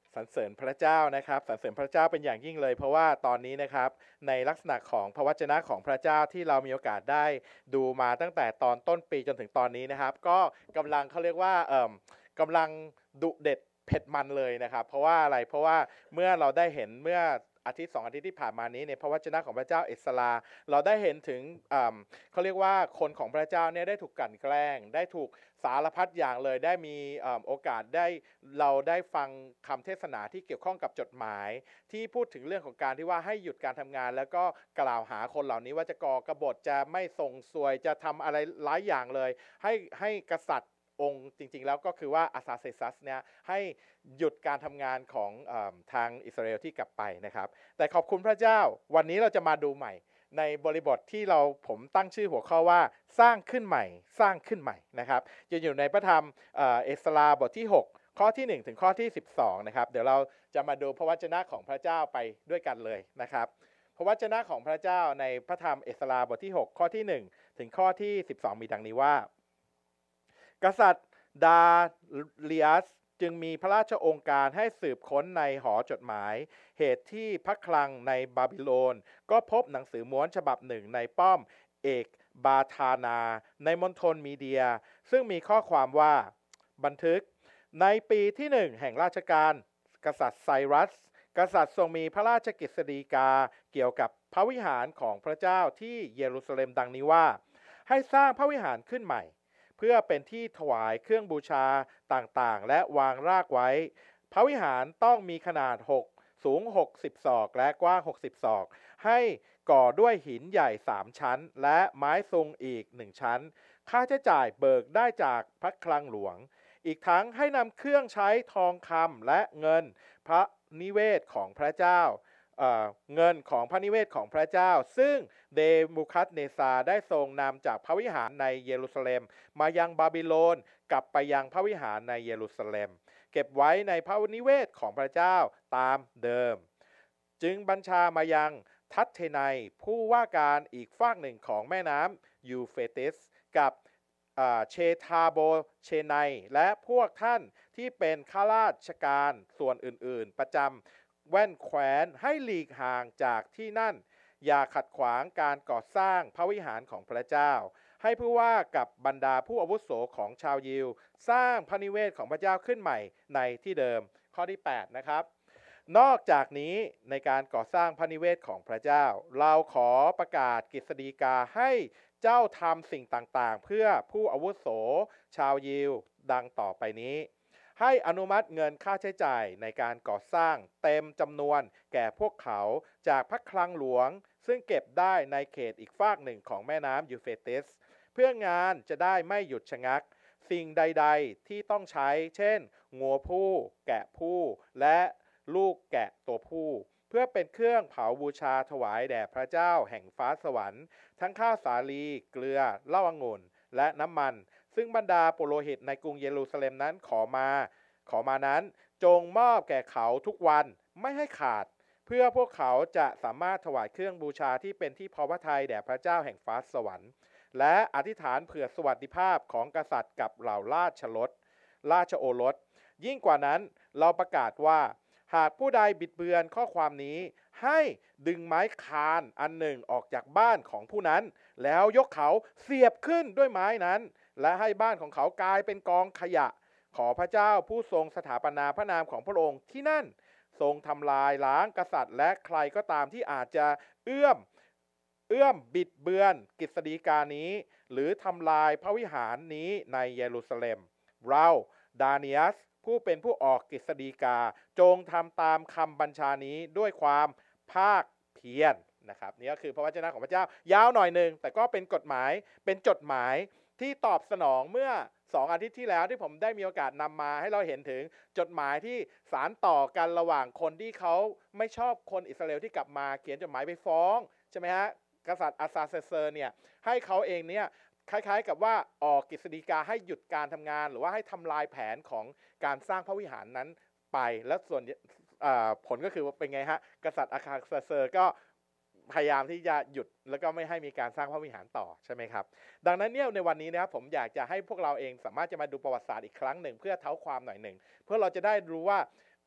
สรรเสริญพระเจ้านะครับสรรเสริญพระเจ้าเป็นอย่างยิ่งเลยเพราะว่าตอนนี้นะครับในลักษณะของพระวจนะของพระเจ้าที่เรามีโอกาสได้ดูมาตั้งแต่ตอนต้นปีจนถึงตอนนี้นะครับก็กำลังเขาเรียกว่ากำลังดุเด็ดเผ็ดมันเลยนะครับเพราะว่าอะไรเพราะว่าเมื่อเราได้เห็นเมื่ออาทิตย์2 อาทิตย์ที่ผ่านมานี้ในพระวจนะของพระเจ้าเอสราเราได้เห็นถึงเขาเรียกว่าคนของพระเจ้าเนี่ยได้ถูกกลั่นแกล้งได้ถูกสารพัดอย่างเลยได้มีโอกาสได้เราได้ฟังคำเทศนาที่เกี่ยวข้องกับจดหมายที่พูดถึงเรื่องของการที่ว่าให้หยุดการทำงานแล้วก็กล่าวหาคนเหล่านี้ว่าจะก่อกบฏจะไม่ส่งสวยจะทำอะไรหลายอย่างเลยให้กษัตริย์องค์จริงๆแล้วก็คือว่าอาซาเซซัสเนี่ยให้หยุดการทำงานของทางอิสราเอลที่กลับไปนะครับแต่ขอบคุณพระเจ้าวันนี้เราจะมาดูใหม่ในบริบทที่ผมตั้งชื่อหัวข้อว่าสร้างขึ้นใหม่สร้างขึ้นใหม่นะครับจะอยู่ในพระธรรมเอสราบทที่6ข้อที่1ถึงข้อที่12นะครับเดี๋ยวเราจะมาดูพระวจนะของพระเจ้าไปด้วยกันเลยนะครับพระวจนะของพระเจ้าในพระธรรมเอสราบทที่6ข้อที่1ถึงข้อที่12มีดังนี้ว่ากษัตริย์ดาเลียสจึงมีพระราชโองการให้สืบค้นในหอจดหมายเหตุที่พระคลังในบาบิโลนก็พบหนังสือม้วนฉบับหนึ่งในป้อมเอกบาธานาในมณฑลมีเดียซึ่งมีข้อความว่าบันทึกในปีที่1แห่งราชการกษัตริย์ไซรัสกษัตริย์ทรงมีพระราชกฤษฎีกาเกี่ยวกับพระวิหารของพระเจ้าที่เยรูซาเล็มดังนี้ว่าให้สร้างพระวิหารขึ้นใหม่เพื่อเป็นที่ถวายเครื่องบูชาต่างๆและวางรากไว้พระวิหารต้องมีขนาดสูง60ศอกและกว้าง60ศอกให้ก่อด้วยหินใหญ่3ชั้นและไม้ซุงอีก1ชั้นค่าใช้จ่ายเบิกได้จากพระคลังหลวงอีกทั้งให้นำเครื่องใช้ทองคำและเงินพระนิเวศของพระเจ้าเงินของพระนิเวศของพระเจ้าซึ่งเดมูคัสเนซาได้ทรงนำจากพระวิหารในเยรูซาเล็มมายังบาบิโลนกลับไปยังพระวิหารในเยรูซาเล็มเก็บไว้ในพระนิเวศของพระเจ้าตามเดิมจึงบัญชามายังทัตเทไนผู้ว่าการอีกฝากหนึ่งของแม่น้ำยูเฟติสกับเชทาโบเชไนและพวกท่านที่เป็นข้าราชการส่วนอื่นๆประจำแว่นแคว้นให้หลีกห่างจากที่นั่นอย่าขัดขวางการก่อสร้างพระวิหารของพระเจ้าให้ผู้ว่ากับบรรดาผู้อาวุโสของชาวยิวสร้างพระนิเวศของพระเจ้าขึ้นใหม่ในที่เดิมข้อที่8นะครับนอกจากนี้ในการก่อสร้างพระนิเวศของพระเจ้าเราขอประกาศกฤษฎีกาให้เจ้าทำสิ่งต่างๆเพื่อผู้อาวุโสชาวยิวดังต่อไปนี้ให้อนุมัติเงินค่าใช้จ่ายในการก่อสร้างเต็มจำนวนแก่พวกเขาจากพระคลังหลวงซึ่งเก็บได้ในเขตอีกฝากหนึ่งของแม่น้ำยูเฟรติสเพื่องานจะได้ไม่หยุดชะงักสิ่งใดๆที่ต้องใช้เช่นงัวผู้แกะผู้และลูกแกะตัวผู้เพื่อเป็นเครื่องเผาบูชาถวายแด่พระเจ้าแห่งฟ้าสวรรค์ทั้งข้าวสาลีเกลือเหล้าองุ่นและน้ำมันซึ่งบรรดาปุโรหิตในกรุงเยรูซาเล็มนั้นขอมานั้นจงมอบแก่เขาทุกวันไม่ให้ขาดเพื่อพวกเขาจะสามารถถวายเครื่องบูชาที่เป็นที่พอพระทัยแด่พระเจ้าแห่งฟ้าสวรรค์และอธิษฐานเผื่อสวัสดิภาพของกษัตริย์กับเหล่าราชโอรสยิ่งกว่านั้นเราประกาศว่าหากผู้ใดบิดเบือนข้อความนี้ให้ดึงไม้คานอันหนึ่งออกจากบ้านของผู้นั้นแล้วยกเขาเสียบขึ้นด้วยไม้นั้นและให้บ้านของเขากลายเป็นกองขยะขอพระเจ้าผู้ทรงสถาปนาพระนามของพระองค์ที่นั่นทรงทำลายล้างกษัตริย์และใครก็ตามที่อาจจะเอื้อมบิดเบือนกฤษฎีกานี้หรือทำลายพระวิหารนี้ในเยรูซาเล็มเราดาเนียสผู้เป็นผู้ออกกฤษฎีกาจงทำตามคำบัญชานี้ด้วยความภาคเพียรนะครับนี่ก็คือพระวจนะของพระเจ้ายาวหน่อยหนึ่งแต่ก็เป็นกฎหมายเป็นจดหมายที่ตอบสนองเมื่อ2 อาทิตย์ที่แล้วที่ผมได้มีโอกาสนำมาให้เราเห็นถึงจดหมายที่สารต่อกันระหว่างคนที่เขาไม่ชอบคนอิสราเอลที่กลับมาเขียนจดหมายไปฟ้องใช่ไหมฮะกษัตริย์อาซาเซอร์เนี่ยให้เขาเองเนี่ยคล้ายๆกับว่าออกกฤษฎีกาให้หยุดการทำงานหรือว่าให้ทำลายแผนของการสร้างพระวิหารนั้นไปแล้วส่วนผลก็คือเป็นไงฮะกษัตริย์อาซาเซอร์ก็พยายามที่จะหยุดแล้วก็ไม่ให้มีการสร้างพระวิหารต่อใช่ไหมครับดังนั้นเนี่ยในวันนี้นะครับผมอยากจะให้พวกเราเองสามารถจะมาดูประวัติศาสตร์อีกครั้งหนึ่งเพื่อเท้าความหน่อยหนึ่งเพื่อเราจะได้รู้ว่า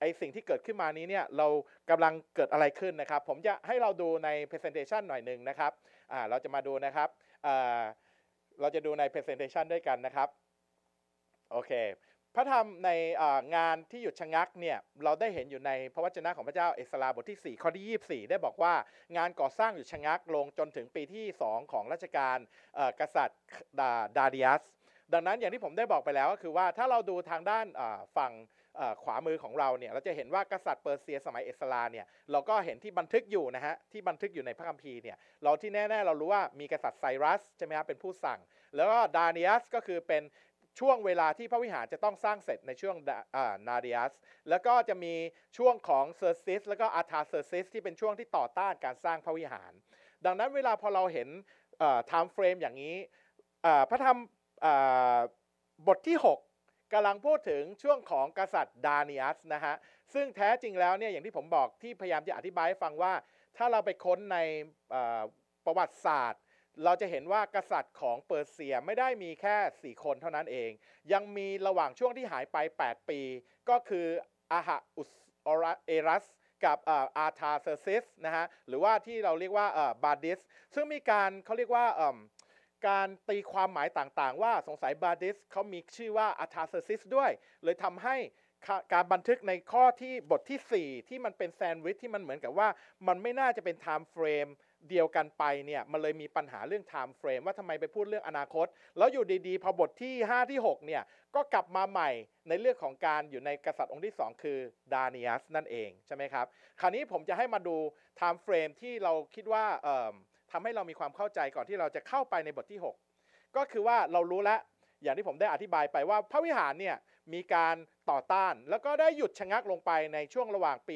สิ่งที่เกิดขึ้นมานี้เนี่ยเรากำลังเกิดอะไรขึ้นนะครับผมจะให้เราดูใน presentation หน่อยหนึ่งนะครับเราจะมาดูนะครับเราจะดูใน presentation ด้วยกันนะครับโอเคพระธรรมในงานที่หยุดชะงักเนี่ยเราได้เห็นอยู่ในพระวจนะของพระเจ้าเอสราบทที่4ข้อที่24ได้บอกว่างานก่อสร้างหยุดชะงักลงจนถึงปีที่2ของรัชกาลกษัตริย์ดาริอัสดังนั้นอย่างที่ผมได้บอกไปแล้วก็คือว่าถ้าเราดูทางด้านฝั่งขวามือของเราเนี่ยเราจะเห็นว่ากษัตริย์เปอร์เซียสมัยเอสราเนี่ยเราก็เห็นที่บันทึกอยู่นะฮะที่บันทึกอยู่ในพระคัมภีร์เนี่ยเราที่แน่ๆเรารู้ว่ามีกษัตริย์ไซรัสใช่ไหมครับเป็นผู้สั่งแล้วก็ดาริอัสก็คือเป็นช่วงเวลาที่พระวิหารจะต้องสร้างเสร็จในช่วงนาดิอัสแล้วก็จะมีช่วงของเซอร์ซิสแล้วก็อาธาเซอร์ซิสที่เป็นช่วงที่ต่อต้านการสร้างพระวิหารดังนั้นเวลาพอเราเห็นไทม์เฟรมอย่างนี้พระธรรมบทที่6กำลังพูดถึงช่วงของกษัตริย์ดานิอัสนะฮะซึ่งแท้จริงแล้วเนี่ยอย่างที่ผมบอกที่พยายามจะอธิบายให้ฟังว่าถ้าเราไปค้นในประวัติศาสตร์เราจะเห็นว่ากษัตริย์ของเปอร์เซียไม่ได้มีแค่4คนเท่านั้นเองยังมีระหว่างช่วงที่หายไป8ปีก็คืออาหะอุสเอรัสกับอาธาเซอร์ซิสนะฮะหรือว่าที่เราเรียกว่าบาดิสซึ่งมีการเขาเรียกว่าการตีความหมายต่างๆว่าสงสัยบาดิสเขามีชื่อว่าอาธาเซอร์ซิสด้วยเลยทำให้การบันทึกในข้อที่บทที่4ที่มันเป็นแซนด์วิชที่มันเหมือนกับว่ามันไม่น่าจะเป็นไทม์เฟรมเดียวกันไปเนี่ยมันเลยมีปัญหาเรื่องไทม์เฟรมว่าทำไมไปพูดเรื่องอนาคตแล้วอยู่ดีๆพอบทที่5ที่6เนี่ยก็กลับมาใหม่ในเรื่องของการอยู่ในกษัตริย์องค์ที่2คือดานิอัสนั่นเองใช่ไหมครับคราวนี้ผมจะให้มาดูไทม์เฟรมที่เราคิดว่าทำให้เรามีความเข้าใจก่อนที่เราจะเข้าไปในบทที่6ก็คือว่าเรารู้แล้วอย่างที่ผมได้อธิบายไปว่าพระวิหารเนี่ยมีการต่อต้านแล้วก็ได้หยุดชะงักลงไปในช่วงระหว่างปี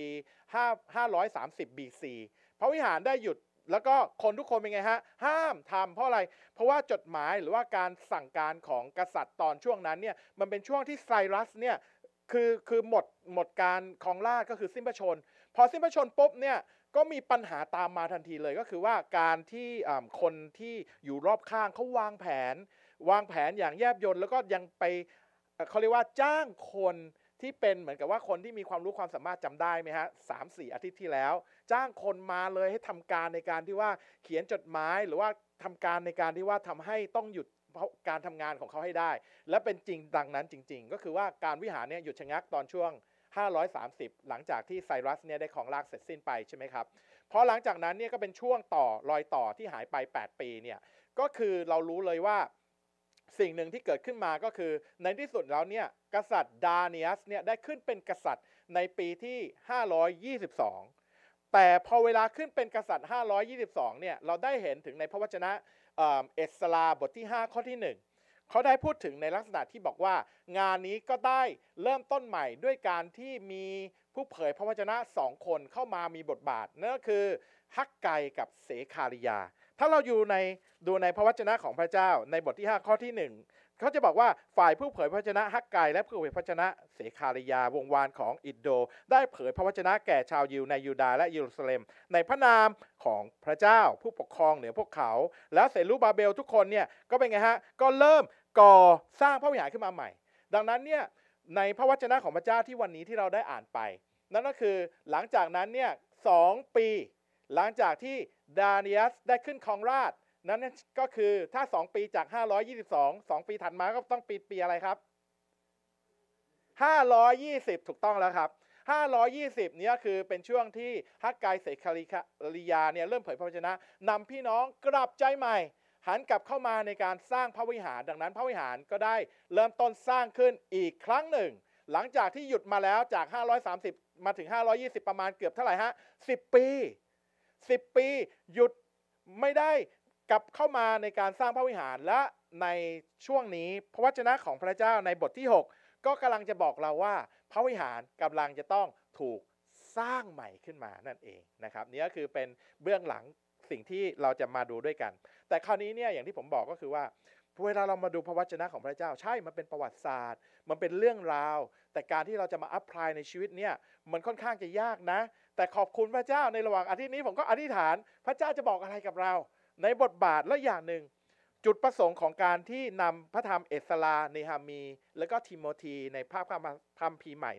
530 BC พระวิหารได้หยุดแล้วก็คนทุกคนเป็นไงฮะห้ามทำเพราะอะไรเพราะว่าจดหมายหรือว่าการสั่งการของกษัตริย์ตอนช่วงนั้นเนี่ยมันเป็นช่วงที่ไซรัสเนี่ยคือหมดการครองราชย์ก็คือสิ้นพระชนม์พอสิ้นพระชนม์ปุ๊บเนี่ยก็มีปัญหาตามมาทันทีเลยก็คือว่าการที่คนที่อยู่รอบข้างเขาวางแผนอย่างแยบยลแล้วก็ยังไปเขาเรียกว่าจ้างคนที่เป็นเหมือนกับว่าคนที่มีความรู้ความสามารถจำได้ไหมฮะ3-4 อาทิตย์ที่แล้วจ้างคนมาเลยให้ทำการในการที่ว่าเขียนจดหมายหรือว่าทำการในการที่ว่าทำให้ต้องหยุดการทำงานของเขาให้ได้และเป็นจริงดังนั้นจริงๆก็คือว่าการวิหารเนี่ยหยุดชะงักตอนช่วง530หลังจากที่ไซรัสเนี่ยได้ครองราชย์เสร็จสิ้นไปใช่ไหมครับเพราะหลังจากนั้นเนี่ยก็เป็นช่วงรอยต่อที่หายไป8ปีเนี่ยก็คือเรารู้เลยว่าสิ่งหนึ่งที่เกิดขึ้นมาก็คือในที่สุดแล้วเนี่ยกษัตริย์ดาเนียสเนี่ยได้ขึ้นเป็นกษัตริย์ในปีที่522แต่พอเวลาขึ้นเป็นกษัตริย์522เนี่ยเราได้เห็นถึงในพระวจนะเอสราบทที่5ข้อที่1เขาได้พูดถึงในลักษณะที่บอกว่างานนี้ก็ได้เริ่มต้นใหม่ด้วยการที่มีผู้เผยพระวจนะ2คนเข้ามามีบทบาทนั่นก็คือฮักไกกับเสคาริยาถ้าเราดูในพระวจนะของพระเจ้าในบทที่5ข้อที่1เขาจะบอกว่าฝ่ายผู้เผยพระวจนะฮักไกและผู้เผยพระวจนะเสคาริยาวงวานของอิดโดได้เผยพระวจนะแก่ชาวยิวในยูดาห์และเยรูซาเล็มในพระนามของพระเจ้าผู้ปกครองเหนือพวกเขาแล้วเซรุบาเบลทุกคนเนี่ยก็เป็นไงฮะก็เริ่มก่อสร้างพระวิหารขึ้นมาใหม่ดังนั้นเนี่ยในพระวจนะของพระเจ้าที่วันนี้ที่เราได้อ่านไปนั่นก็คือหลังจากนั้นเนี่ย2 ปีหลังจากที่ดาเนียสได้ขึ้นครองราชย์นั่นก็คือถ้า2 ปีจาก522 2 ปีถัดมาก็ต้องปีอะไรครับ520ถูกต้องแล้วครับ520นี้คือเป็นช่วงที่ฮักไกเสคาริยาเนี่ยเริ่มเผยพระวจนะนำพี่น้องกลับใจใหม่หันกลับเข้ามาในการสร้างพระวิหารดังนั้นพระวิหารก็ได้เริ่มต้นสร้างขึ้นอีกครั้งหนึ่งหลังจากที่หยุดมาแล้วจาก530มาถึง520ประมาณเกือบเท่าไหร่ฮะ10 ปีหยุดไม่ได้กลับเข้ามาในการสร้างพระวิหารและในช่วงนี้พระวจนะของพระเจ้าในบทที่6ก็กำลังจะบอกเราว่าพระวิหารกำลังจะต้องถูกสร้างใหม่ขึ้นมานั่นเองนะครับนี่ก็คือเป็นเบื้องหลังสิ่งที่เราจะมาดูด้วยกันแต่คราวนี้เนี่ยอย่างที่ผมบอกก็คือว่าเวลาเรามาดูพระวจนะของพระเจ้าใช่มันเป็นประวัติศาสตร์มันเป็นเรื่องราวแต่การที่เราจะมาอัพพลายในชีวิตเนี่ยมันค่อนข้างจะยากนะแต่ขอบคุณพระเจ้าในระหว่างอาทิตย์นี้ผมก็อธิษฐานพระเจ้าจะบอกอะไรกับเราในบทบาทและอย่างหนึ่งจุดประสงค์ของการที่นำพระธรรมเอสราเนหามีและก็ทิโมธีในภาพคัมภีร์ใหม่เนี่ย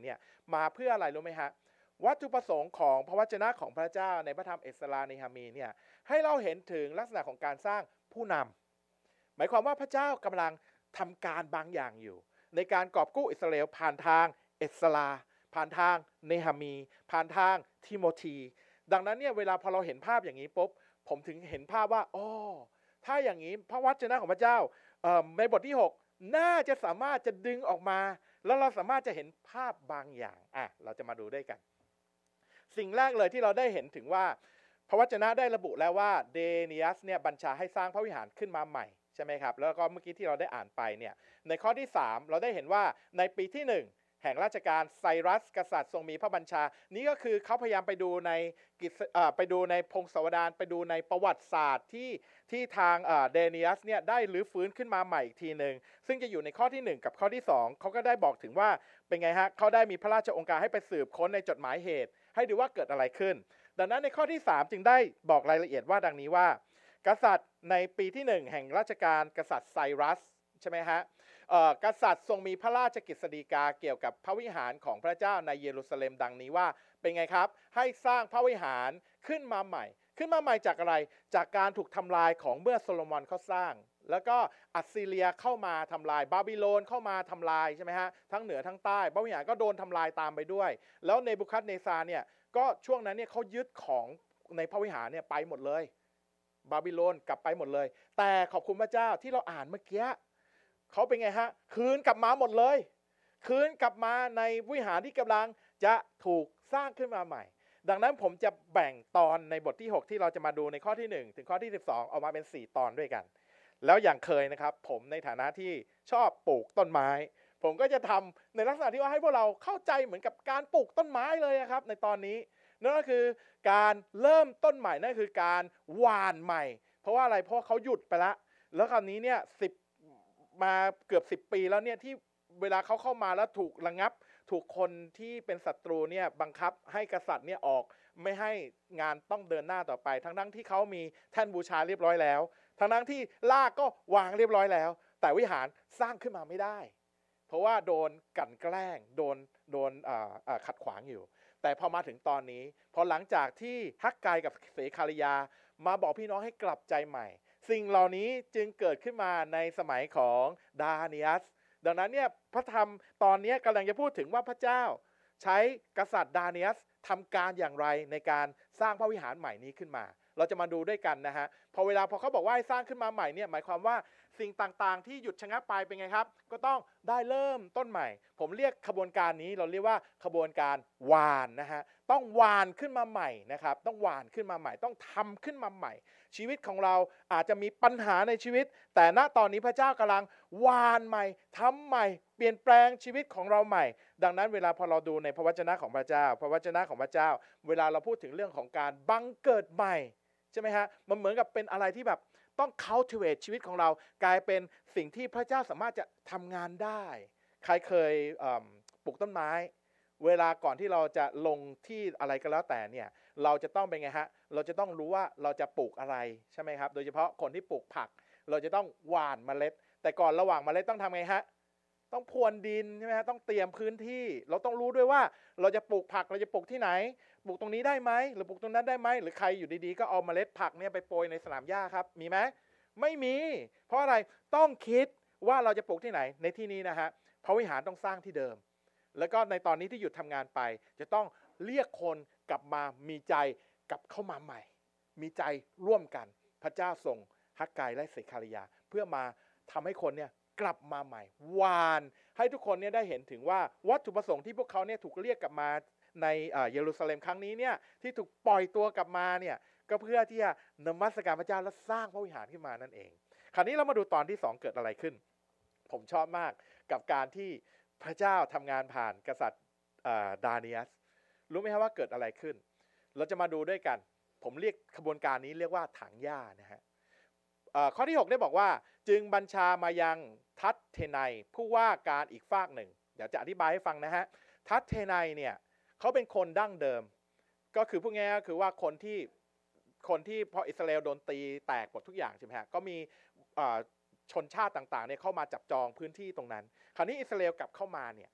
มาเพื่ออะไรรู้ไหมฮะวัตถุประสงค์ของพระวจนะของพระเจ้าในพระธรรมเอสราเนหามีเนี่ยให้เราเห็นถึงลักษณะของการสร้างผู้นำหมายความว่าพระเจ้ากำลังทำการบางอย่างอยู่ในการกอบกู้อิสราเอลผ่านทางเอสราผ่านทางเนหามีผ่านทางทิโมธีดังนั้นเนี่ยเวลาพอเราเห็นภาพอย่างนี้ปุ๊บผมถึงเห็นภาพว่าอ๋อถ้าอย่างนี้พระวจนะของพระเจ้าในบทที่6น่าจะสามารถจะดึงออกมาแล้วเราสามารถจะเห็นภาพบางอย่างเราจะมาดูด้วยกันสิ่งแรกเลยที่เราได้เห็นถึงว่าพระวจนะได้ระบุแล้วว่าเดเนียสเนี่ยบัญชาให้สร้างพระวิหารขึ้นมาใหม่ใช่ไหมครับแล้วก็เมื่อกี้ที่เราได้อ่านไปเนี่ยในข้อที่3เราได้เห็นว่าในปีที่1แห่งราชการไซรัสกษัตริย์ทรงมีพระบัญชานี้ก็คือเขาพยายามไปดูในไปดูในพงศาวดารไปดูในประวัติศาสตร์ที่ทางเดเนียสเนี่ยได้รื้อฟื้นขึ้นมาใหม่อีกทีหนึ่งซึ่งจะอยู่ในข้อที่1กับข้อที่2เขาก็ได้บอกถึงว่าเป็นไงฮะเขาได้มีพระราชองค์การให้ไปสืบค้นในจดหมายเหตุให้ดูว่าเกิดอะไรขึ้นดังนั้นในข้อที่3จึงได้บอกรายละเอียดว่าดังนี้ว่ากษัตริย์ในปีที่1แห่งราชการกษัตริย์ไซรัสใช่ไหมฮะกษัตริย์ทรงมีพระราชกฤษฎีกาเกี่ยวกับพระวิหารของพระเจ้าในเยรูซาเล็มดังนี้ว่าเป็นไงครับให้สร้างพระวิหารขึ้นมาใหม่จากอะไรจากการถูกทำลายของเมื่อโซโลมอนเขาสร้างแล้วก็อัสซีเรียเข้ามาทำลายบาบิโลนเข้ามาทำลายใช่ไหมฮะทั้งเหนือทั้งใต้พระวิหารก็โดนทำลายตามไปด้วยแล้วเนบูคัดเนซาร์เนี่ยก็ช่วงนั้นเนี่ยเขายึดของในพระวิหารเนี่ยไปหมดเลยบาบิโลนกลับไปหมดเลยแต่ขอบคุณพระเจ้าที่เราอ่านเมื่อกี้เขาเป็นไงฮะคืนกลับมาหมดเลยคืนกลับมาในวิหารที่กำลังจะถูกสร้างขึ้นมาใหม่ดังนั้นผมจะแบ่งตอนในบทที่6ที่เราจะมาดูในข้อที่1ถึงข้อที่12ออกมาเป็น4ตอนด้วยกันแล้วอย่างเคยนะครับผมในฐานะที่ชอบปลูกต้นไม้ผมก็จะทำในลักษณะที่ว่าให้พวกเราเข้าใจเหมือนกับการปลูกต้นไม้เลยครับในตอนนี้นั่นก็คือการเริ่มต้นใหม่นั่นคือการหว่านใหม่เพราะว่าอะไรเพราะเขาหยุดไปแล้วคราวนี้เนี่ยมาเกือบ10 ปีแล้วเนี่ยที่เวลาเขาเข้ามาแล้วถูกระงับถูกคนที่เป็นศัตรูเนี่ยบังคับให้กษัตริย์เนี่ยออกไม่ให้งานต้องเดินหน้าต่อไปทั้งที่เขามีแท่นบูชาเรียบร้อยแล้วทั้งที่ลากก็วางเรียบร้อยแล้วแต่วิหารสร้างขึ้นมาไม่ได้เพราะว่าโดนกลั่นแกล้งโดนขัดขวางอยู่แต่พอมาถึงตอนนี้พอหลังจากที่ฮักไกกับเสคาริยามาบอกพี่น้องให้กลับใจใหม่สิ่งเหล่านี้จึงเกิดขึ้นมาในสมัยของดาเนียสดังนั้นเนี่ยพระธรรมตอนนี้กำลังจะพูดถึงว่าพระเจ้าใช้กษัตริย์ดาเนียสทำการอย่างไรในการสร้างพระวิหารใหม่นี้ขึ้นมาเราจะมาดูด้วยกันนะฮะพอเขาบอกว่าให้สร้างขึ้นมาใหม่เนี่ยหมายความว่าสิ่งต่างๆที่หยุดชะงักไปเป็นไงครับก็ต้องได้เริ่มต้นใหม่ผมเรียกขบวนการนี้เราเรียกว่าขบวนการหวานนะฮะต้องหวานขึ้นมาใหม่นะครับต้องหวานขึ้นมาใหม่ต้องทำขึ้นมาใหม่ชีวิตของเราอาจจะมีปัญหาในชีวิตแต่ณตอนนี้พระเจ้ากำลังหวานใหม่ทำใหม่เปลี่ยนแปลงชีวิตของเราใหม่ดังนั้นเวลาพอเราดูในพระวจนะของพระเจ้าพระวจนะของพระเจ้าเวลาเราพูดถึงเรื่องของการบังเกิดใหม่ใช่ไหมฮะมันเหมือนกับเป็นอะไรที่แบบต้อง cultivate ชีวิตของเรากลายเป็นสิ่งที่พระเจ้าสามารถจะทำงานได้ใครเคยปลูกต้นไม้เวลาก่อนที่เราจะลงที่อะไรก็แล้วแต่เนี่ยเราจะต้องเป็นไงฮะเราจะต้องรู้ว่าเราจะปลูกอะไรใช่ไหมครับโดยเฉพาะคนที่ปลูกผักเราจะต้องหว่านเมล็ดแต่ก่อนระหว่างเมล็ดต้องทำไงฮะต้องพรวนดินใช่ไหมฮะต้องเตรียมพื้นที่เราต้องรู้ด้วยว่าเราจะปลูกผักเราจะปลูกที่ไหนปลูกตรงนี้ได้ไหมหรือปลูกตรงนั้นได้ไหมหรือใครอยู่ดีๆก็เอาเมล็ดผักเนี่ยไปโปรยในสนามหญ้าครับมีไหมไม่มีเพราะอะไรต้องคิดว่าเราจะปลูกที่ไหนในที่นี้นะฮะพระวิหารต้องสร้างที่เดิมแล้วก็ในตอนนี้ที่หยุดทำงานไปจะต้องเรียกคนกลับมามีใจกลับเข้ามาใหม่มีใจร่วมกันพระเจ้าส่งฮักไกและเสคาริยาเพื่อมาทำให้คนเนี่ยกลับมาใหม่วานให้ทุกคนเนี่ยได้เห็นถึงว่าวัตถุประสงค์ที่พวกเขาเนี่ยถูกเรียกกลับมาในเยรูซาเล็มครั้งนี้เนี่ยที่ถูกปล่อยตัวกลับมาเนี่ยก็เพื่อที่จะนมัสการพระเจ้าและสร้างพระวิหารขึ้นมานั่นเองคราวนี้เรามาดูตอนที่2เกิดอะไรขึ้นผมชอบมากกับการที่พระเจ้าทำงานผ่านกษัตริย์ดาเนียสรู้ไหมครับว่าเกิดอะไรขึ้นเราจะมาดูด้วยกันผมเรียกขบวนการนี้เรียกว่าถังหญ้านะฮะข้อที่6ได้บอกว่าจึงบัญชามายังทัตเทไนผู้ว่าการอีกฝากหนึ่งเดี๋ยวจะอธิบายให้ฟังนะฮะทัตเทไนเนี่ยเขาเป็นคนดั้งเดิมก็คือพูดง่ายๆก็คือว่าคนที่พออิสราเอลโดนตีแตกหมดทุกอย่างใช่ไหมฮะก็มีชนชาติต่างๆเนี่ยเข้ามาจับจองพื้นที่ตรงนั้นคราวนี้อิสราเอลกลับเข้ามาเนี่ย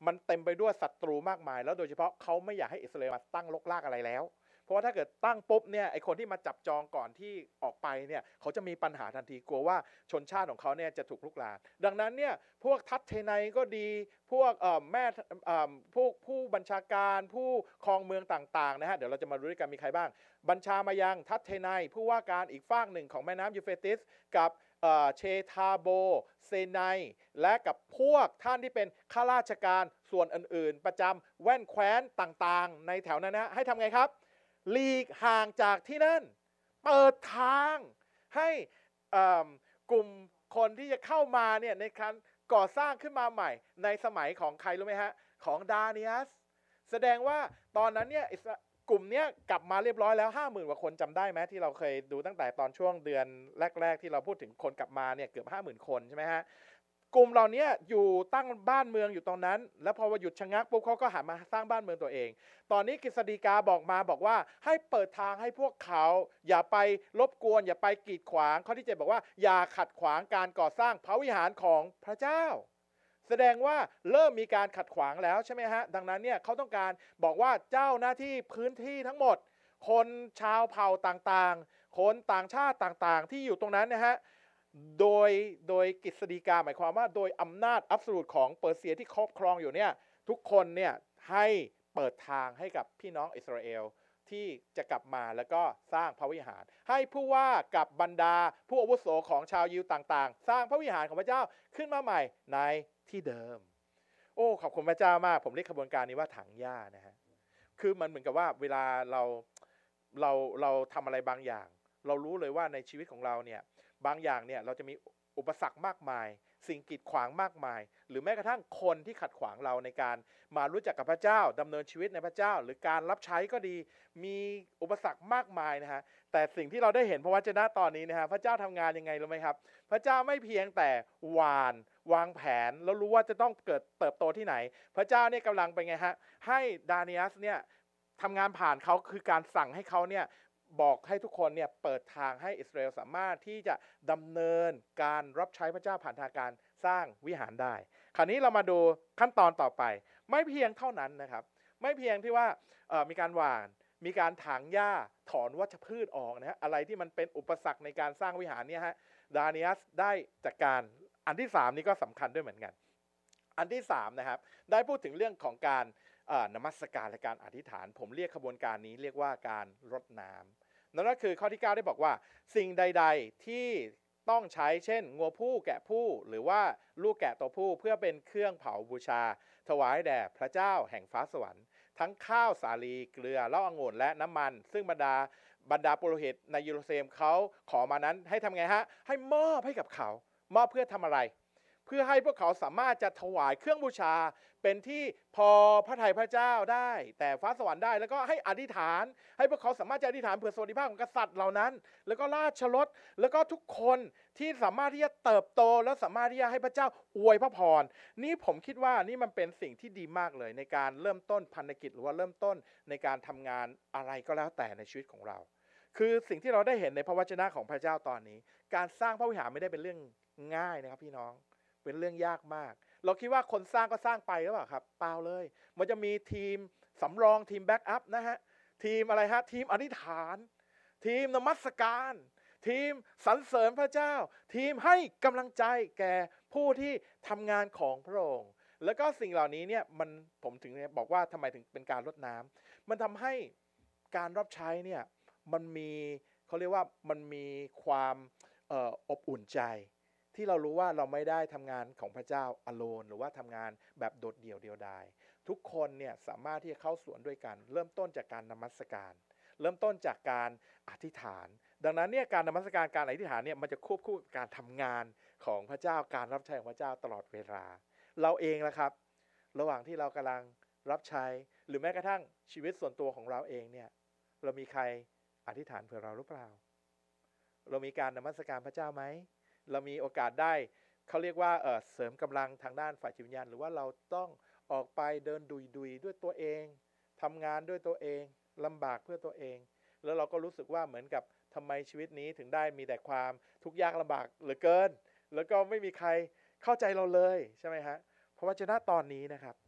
มันเต็มไปด้วยศัตรูมากมายแล้วโดยเฉพาะเขาไม่อยากให้อิสราเอลมาตั้งรกรากอะไรแล้วเพราะว่าถ้าเกิดตั้งปุ๊บเนี่ยไอคนที่มาจับจองก่อนที่ออกไปเนี่ยเขาจะมีปัญหาทันทีกลัวว่าชนชาติของเขาเนี่ยจะถูกลุกลามดังนั้นเนี่ยพวกทัพเทไนก็ดีพวกแม่พวกผู้บัญชาการผู้ครองเมืองต่างๆนะฮะเดี๋ยวเราจะมารู้ด้วยกันมีใครบ้างบัญชามายังทัพเทไนผู้ว่าการอีกฝั่งหนึ่งของแม่น้ำยูเฟรติสกับเชทาโบเซไนและกับพวกท่านที่เป็นข้าราชการส่วนอื่นๆประจำแว่นแคว้นต่างๆในแถวนั้นนะให้ทำไงครับหลีกห่างจากที่นั่นเปิดทางให้กลุ่มคนที่จะเข้ามาเนี่ยในการก่อสร้างขึ้นมาใหม่ในสมัยของใครรู้ไหมฮะของดาเนียสแสดงว่าตอนนั้นเนี่ยกลุ่มนี้กลับมาเรียบร้อยแล้ว 50,000 กว่าคนจำได้ไหมที่เราเคยดูตั้งแต่ตอนช่วงเดือนแรกๆที่เราพูดถึงคนกลับมาเนี่ยเกือบ 50,000 คนใช่ไหมฮะกลุ่มเหล่านี้อยู่ตั้งบ้านเมืองอยู่ตรงนั้นแล้วพอหยุดชะงักปุ๊บเขาก็หันมาสร้างบ้านเมืองตัวเองตอนนี้กฤษฎีกาบอกว่าให้เปิดทางให้พวกเขาอย่าไปรบกวนอย่าไปกีดขวางข้อที่7บอกว่าอย่าขัดขวางการก่อสร้างพระวิหารของพระเจ้าแสดงว่าเริ่มมีการขัดขวางแล้วใช่ไหมฮะดังนั้นเนี่ยเขาต้องการบอกว่าเจ้าหน้าที่พื้นที่ทั้งหมดคนชาวเผ่าต่างๆคนต่างชาติต่างๆที่อยู่ตรงนั้นนะฮะโดยกฤษฎีกาหมายความว่าโดยอำนาจอับสูตของเปอร์เซียที่ครอบครองอยู่เนี่ยทุกคนเนี่ยให้เปิดทางให้กับพี่น้องอิสราเอลที่จะกลับมาแล้วก็สร้างพระวิหารให้ผู้ว่ากับบรรดาผู้อาวุโสของชาวยิวต่างๆสร้างพระวิหารของพระเจ้าขึ้นมาใหม่ในที่เดิมโอ้ขอบคุณพระเจ้ามากผมเรียกขบวนการนี้ว่าถังหญ้านะฮะคือมันเหมือนกับว่าเวลาเราทำอะไรบางอย่างเรารู้เลยว่าในชีวิตของเราเนี่ยบางอย่างเนี่ยเราจะมีอุปสรรคมากมายสิ่งกีดขวางมากมายหรือแม้กระทั่งคนที่ขัดขวางเราในการมารู้จักกับพระเจ้าดำเนินชีวิตในพระเจ้าหรือการรับใช้ก็ดีมีอุปสรรคมากมายนะฮะแต่สิ่งที่เราได้เห็นพระวจนะตอนนี้นะฮะพระเจ้าทำงานยังไงรู้ไหมครับพระเจ้าไม่เพียงแต่วางแผนแล้วรู้ว่าจะต้องเกิดเติบโตที่ไหนพระเจ้าเนี่ยกำลังเป็นไงฮะให้ดาเนียสเนี่ยทำงานผ่านเขาคือการสั่งให้เขาเนี่ยบอกให้ทุกคนเนี่ยเปิดทางให้อิสราเอลสามารถที่จะดำเนินการรับใช้พระเจ้าผ่านทางการสร้างวิหารได้คราวนี้เรามาดูขั้นตอนต่อไปไม่เพียงเท่านั้นนะครับไม่เพียงที่ว่ามีการหว่านมีการถางหญ้าถอนวัชพืชออกนะฮะอะไรที่มันเป็นอุปสรรคในการสร้างวิหารเนี่ยฮะดาเนียสได้จัดการอันที่3นี่ก็สำคัญด้วยเหมือนกันอันที่3นะครับได้พูดถึงเรื่องของการนมัสการและการอธิษฐานผมเรียกขบวนการนี้เรียกว่าการรดน้ำนั่นก็คือข้อที่9ได้บอกว่าสิ่งใดๆที่ต้องใช้เช่นงัวผู้แกะผู้หรือว่าลูกแกะตัวผู้เพื่อเป็นเครื่องเผาบูชาถวายแด่พระเจ้าแห่งฟ้าสวรรค์ทั้งข้าวสาลีเกลือเหล้าองุ่นและน้ำมันซึ่งบรรดาปุโรหิตในเยรูซาเล็มเขาขอมานั้นให้ทำไงฮะให้มอบให้กับเขามอบเพื่อทำอะไรเพื่อให้พวกเขาสามารถจะถวายเครื่องบูชาเป็นที่พอพระทัยพระเจ้าได้แต่ฟ้าสวรรค์ได้แล้วก็ให้อธิษฐานให้พวกเขาสามารถจะอธิษฐานเผื่อสวัสดิภาพของกษัตริย์เหล่านั้นแล้วก็ราชรสแล้วก็ทุกคนที่สามารถที่จะเติบโตและสามารถที่จะให้พระเจ้าอวยพระพรนี่ผมคิดว่านี่มันเป็นสิ่งที่ดีมากเลยในการเริ่มต้นพันธกิจหรือว่าเริ่มต้นในการทำงานอะไรก็แล้วแต่ในชีวิตของเราคือสิ่งที่เราได้เห็นในพระวจนะของพระเจ้าตอนนี้การสร้างพระวิหารไม่ได้เป็นเรื่องง่ายนะครับพี่น้องเป็นเรื่องยากมากเราคิดว่าคนสร้างก็สร้างไปหรือเปล่าครับเปล่าเลยมันจะมีทีมสำรองทีมแบ็กอัพนะฮะทีมอะไรฮะทีมอธิษฐานทีมนมัสการทีมสรรเสริญพระเจ้าทีมให้กำลังใจแก่ผู้ที่ทำงานของพระองค์แล้วก็สิ่งเหล่านี้เนี่ยผมถึงบอกว่าทำไมถึงเป็นการรดน้ำมันทำให้การรับใช้เนี่ยมันมีเขาเรียกว่ามันมีความอบอุ่นใจที่เรารู้ว่าเราไม่ได้ทำงานของพระเจ้า alone หรือว่าทำงานแบบโดดเดี่ยวเดียวดายทุกคนเนี่ยสามารถที่จะเข้าสวนด้วยกันเริ่มต้นจากการนมัสการเริ่มต้นจากการอธิษฐานดังนั้นเนี่ยการนมัสการการอธิษฐานเนี่ยมันจะควบคู่กับการทำงานของพระเจ้าการรับใช้ของพระเจ้าตลอดเวลาเราเองละครับระหว่างที่เรากำลังรับใช้หรือแม้กระทั่งชีวิตส่วนตัวของเราเองเนี่ยเรามีใครอธิษฐานเผื่อเราหรือเปล่าเรามีการนมัสการพระเจ้าไหมเรามีโอกาสได้เขาเรียกว่าเสริมกำลังทางด้านฝ่ายจิตวิญญาณหรือว่าเราต้องออกไปเดินดุยด้วยตัวเองทำงานด้วยตัวเองลำบากเพื่อตัวเองแล้วเราก็รู้สึกว่าเหมือนกับทำไมชีวิตนี้ถึงได้มีแต่ความทุกข์ยากลำบากเหลือเกินแล้วก็ไม่มีใครเข้าใจเราเลยใช่ไหมฮะเพราะว่าเจ้าหน้าตอนนี้นะครับ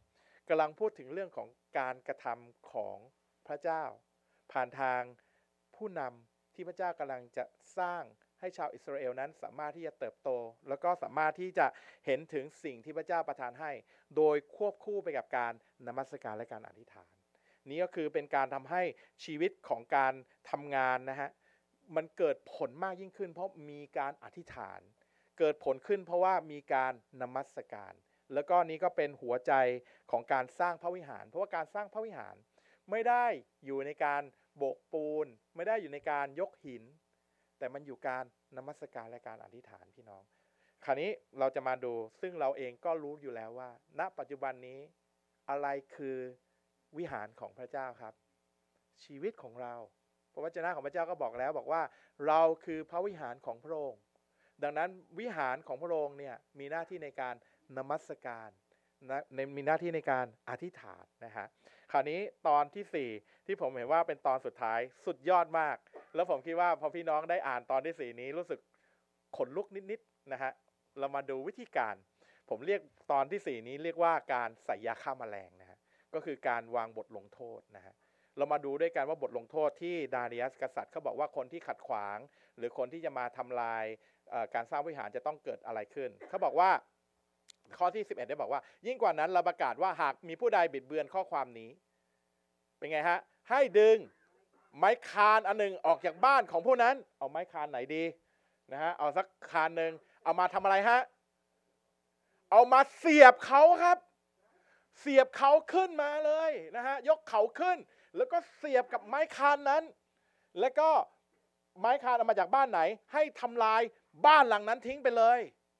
กำลังพูดถึงเรื่องของการกระทำของพระเจ้าผ่านทางผู้นำที่พระเจ้ากำลังจะสร้างให้ชาวอิสราเอลนั้นสามารถที่จะเติบโตแล้วก็สามารถที่จะเห็นถึงสิ่งที่พระเจ้าประทานให้โดยควบคู่ไปกับการนมัสการและการอธิษฐานนี้ก็คือเป็นการทำให้ชีวิตของการทำงานนะฮะมันเกิดผลมากยิ่งขึ้นเพราะมีการอธิษฐานเกิดผลขึ้นเพราะว่ามีการนมัสการแล้วก็นี้ก็เป็นหัวใจของการสร้างพระวิหารเพราะว่าการสร้างพระวิหารไม่ได้อยู่ในการโบกปูนไม่ได้อยู่ในการยกหินแต่มันอยู่การนมัสการและการอธิษฐานพี่น้องคราวนี้เราจะมาดูซึ่งเราเองก็รู้อยู่แล้วว่าณปัจจุบันนี้อะไรคือวิหารของพระเจ้าครับชีวิตของเราพระวจนะของพระเจ้าก็บอกแล้วบอกว่าเราคือพระวิหารของพระองค์ดังนั้นวิหารของพระองค์เนี่ยมีหน้าที่ในการนมัสการนะมีหน้าที่ในการอธิษฐานนะฮะคราวนี้ตอนที่4ที่ผมเห็นว่าเป็นตอนสุดท้ายสุดยอดมากแล้วผมคิดว่าพอพี่น้องได้อ่านตอนที่4นี้รู้สึกขนลุกนิดๆนะฮะเรามาดูวิธีการผมเรียกตอนที่4นี้เรียกว่าการใส่ยาฆ่าแมลงนะฮะก็คือการวางบทลงโทษนะฮะเรามาดูด้วยกันว่าบทลงโทษที่ดาริอัสกษัตริย์เขาบอกว่าคนที่ขัดขวางหรือคนที่จะมาทำลายการสร้างวิหารจะต้องเกิดอะไรขึ้นเขาบอกว่าข้อที่11ได้บอกว่ายิ่งกว่านั้นเราประกาศว่าหากมีผู้ใดบิดเบือนข้อความนี้เป็นไงฮะให้ดึงไม้คานอันหนึ่งออกจากบ้านของผู้นั้นเอาไม้คานไหนดีนะฮะเอาสักคานหนึ่งเอามาทำอะไรฮะเอามาเสียบเขาครับเสียบเขาขึ้นมาเลยนะฮะยกเขาขึ้นแล้วก็เสียบกับไม้คานนั้นแล้วก็ไม้คานเอามาจากบ้านไหนให้ทำลายบ้านหลังนั้นทิ้งไปเลย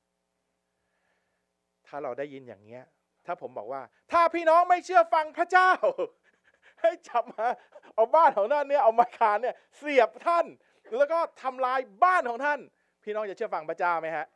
ถ้าเราได้ยินอย่างเงี้ยถ้าผมบอกว่าถ้าพี่น้องไม่เชื่อฟังพระเจ้าให้จับมาเอาบ้านของท่านเนี่ยเอาไม้คานเนี่ยเสียบท่านแล้วก็ทำลายบ้านของท่านพี่น้องจะเชื่อฟังพระเจ้าไหมฮะ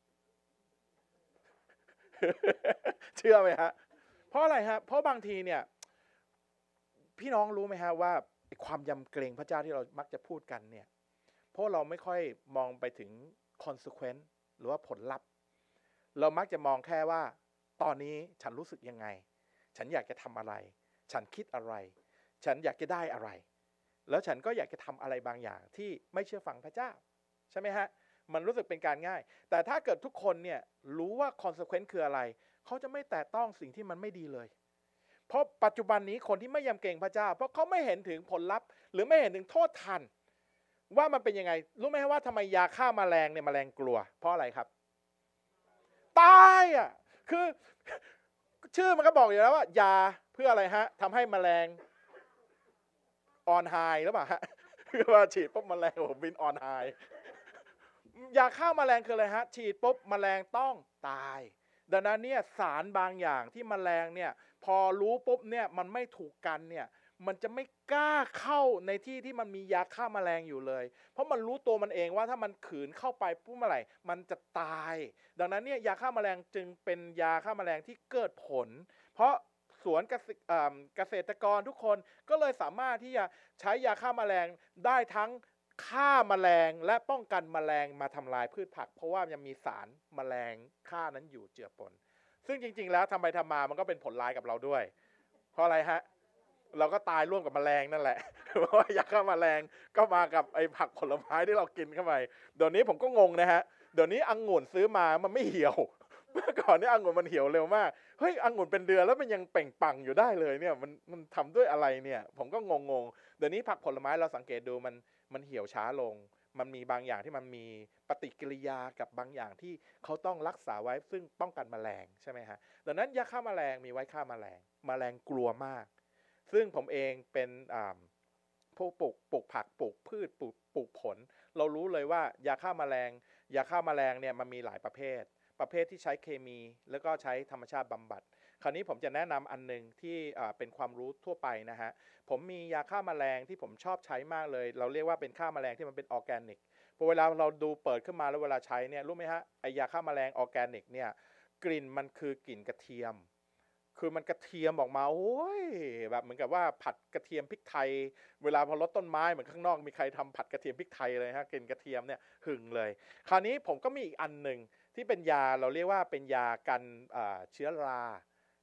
เชื่อไหมฮะเพราะอะไรฮะเพราะบางทีเนี่ยพี่น้องรู้ไหมฮะว่าความยำเกรงพระเจ้าที่เรามักจะพูดกันเนี่ยเพราะเราไม่ค่อยมองไปถึง consequence หรือว่าผลลัพธ์เรามักจะมองแค่ว่าตอนนี้ฉันรู้สึกยังไงฉันอยากจะทำอะไรฉันคิดอะไรฉันอยากจะได้อะไรแล้วฉันก็อยากจะทำอะไรบางอย่างที่ไม่เชื่อฟังพระเจ้าใช่ไหมฮะมันรู้สึกเป็นการง่ายแต่ถ้าเกิดทุกคนเนี่ยรู้ว่า consequence คืออะไรเขาจะไม่แตะต้องสิ่งที่มันไม่ดีเลยเพราะปัจจุบันนี้คนที่ไม่ยำเกรงพระเจ้าเพราะเขาไม่เห็นถึงผลลัพธ์หรือไม่เห็นถึงโทษทันว่ามันเป็นยังไงรู้ไหมว่าทำไมยาฆ่าแมลงเนี่ยแมลงกลัวเพราะอะไรครับตายอ่ะคือชื่อมันก็บอกอยู่แล้วว่ายาเพื่ออะไรฮะทำให้แมลงออนไฮหรือเปล่าฮะคือว่าฉีดปุ๊บแมลงผมบินออนไฮยาฆ่าแมลงคืออะไรฮะฉีดปุ๊บแมลงต้องตายดังนั้นเนี่ยสารบางอย่างที่แมลงเนี่ยพอรู้ปุ๊บเนี่ยมันไม่ถูกกันเนี่ยมันจะไม่กล้าเข้าในที่ที่มันมียาฆ่าแมลงอยู่เลยเพราะมันรู้ตัวมันเองว่าถ้ามันขืนเข้าไปปุ๊บเมื่อไหร่มันจะตายดังนั้นเนี่ยยาฆ่าแมลงจึงเป็นยาฆ่าแมลงที่เกิดผลเพราะสวนเกษตรกรทุกคนก็เลยสามารถที่จะใช้ยาฆ่าแมลงได้ทั้งฆ่าแมลงและป้องกันแมลงมาทำลายพืชผักเพราะว่ายังมีสารแมลงฆ่านั้นอยู่เจือปนซึ่งจริงๆแล้วทำไปทำมามันก็เป็นผลร้ายกับเราด้วยเพราะอะไรฮะเราก็ตายร่วมกับแมลงนั่นแหละเพราะว่ายาฆ่าแมลงก็มากับไอ้ผักผลไม้ที่เรากินเข้าไปเดี๋ยวนี้ผมก็งงนะฮะเดี๋ยวนี้องุ่นซื้อมามันไม่เหี่ยวเมื่อก่อนนี่องุ่นมันเหี่ยวเร็วมากเฮ้ยองุ่นเป็นเดือนแล้วมันยังเปล่งปลั่งอยู่ได้เลยเนี่ยมันทำด้วยอะไรเนี่ยผมก็งงเดี๋ยวนี้ผักผลไม้เราสังเกตดูมันเหี่ยวช้าลงมันมีบางอย่างที่มันมีปฏิกิริยากับบางอย่างที่เขาต้องรักษาไว้ซึ่งป้องกันแมลงใช่ไหมฮะดังนั้นยาฆ่าแมลงมีไว้ฆ่าแมลงกลัวมากซึ่งผมเองเป็นผู้ปลูกผักปลูกพืชปลูกผลเรารู้เลยว่ายาฆ่าแมลงเนี่ยมันมีหลายประเภทที่ใช้เคมีแล้วก็ใช้ธรรมชาติบำบัดคราวนี้ผมจะแนะนำอันนึงที่เป็นความรู้ทั่วไปนะฮะผมมียาฆ่าแมลงที่ผมชอบใช้มากเลยเราเรียกว่าเป็นฆ่าแมลงที่มันเป็นออร์แกนิกพอเวลาเราดูเปิดขึ้นมาแล้วเวลาใช้เนี่ยรู้ไหมฮะไอยาฆ่าแมลงออร์แกนิกเนี่ยกลิ่นมันคือกลิ่นกระเทียมคือมันกระเทียมออกมาโอ้ยแบบเหมือนกับว่าผัดกระเทียมพริกไทยเวลาพอรดต้นไม้เหมือนข้างนอกมีใครทำผัดกระเทียมพริกไทยเลยฮะกลิ่นกระเทียมเนี่ยหึงเลยคราวนี้ผมก็มีอีกอันหนึ่งที่เป็นยาเราเรียกว่าเป็นยากันเชื้อรา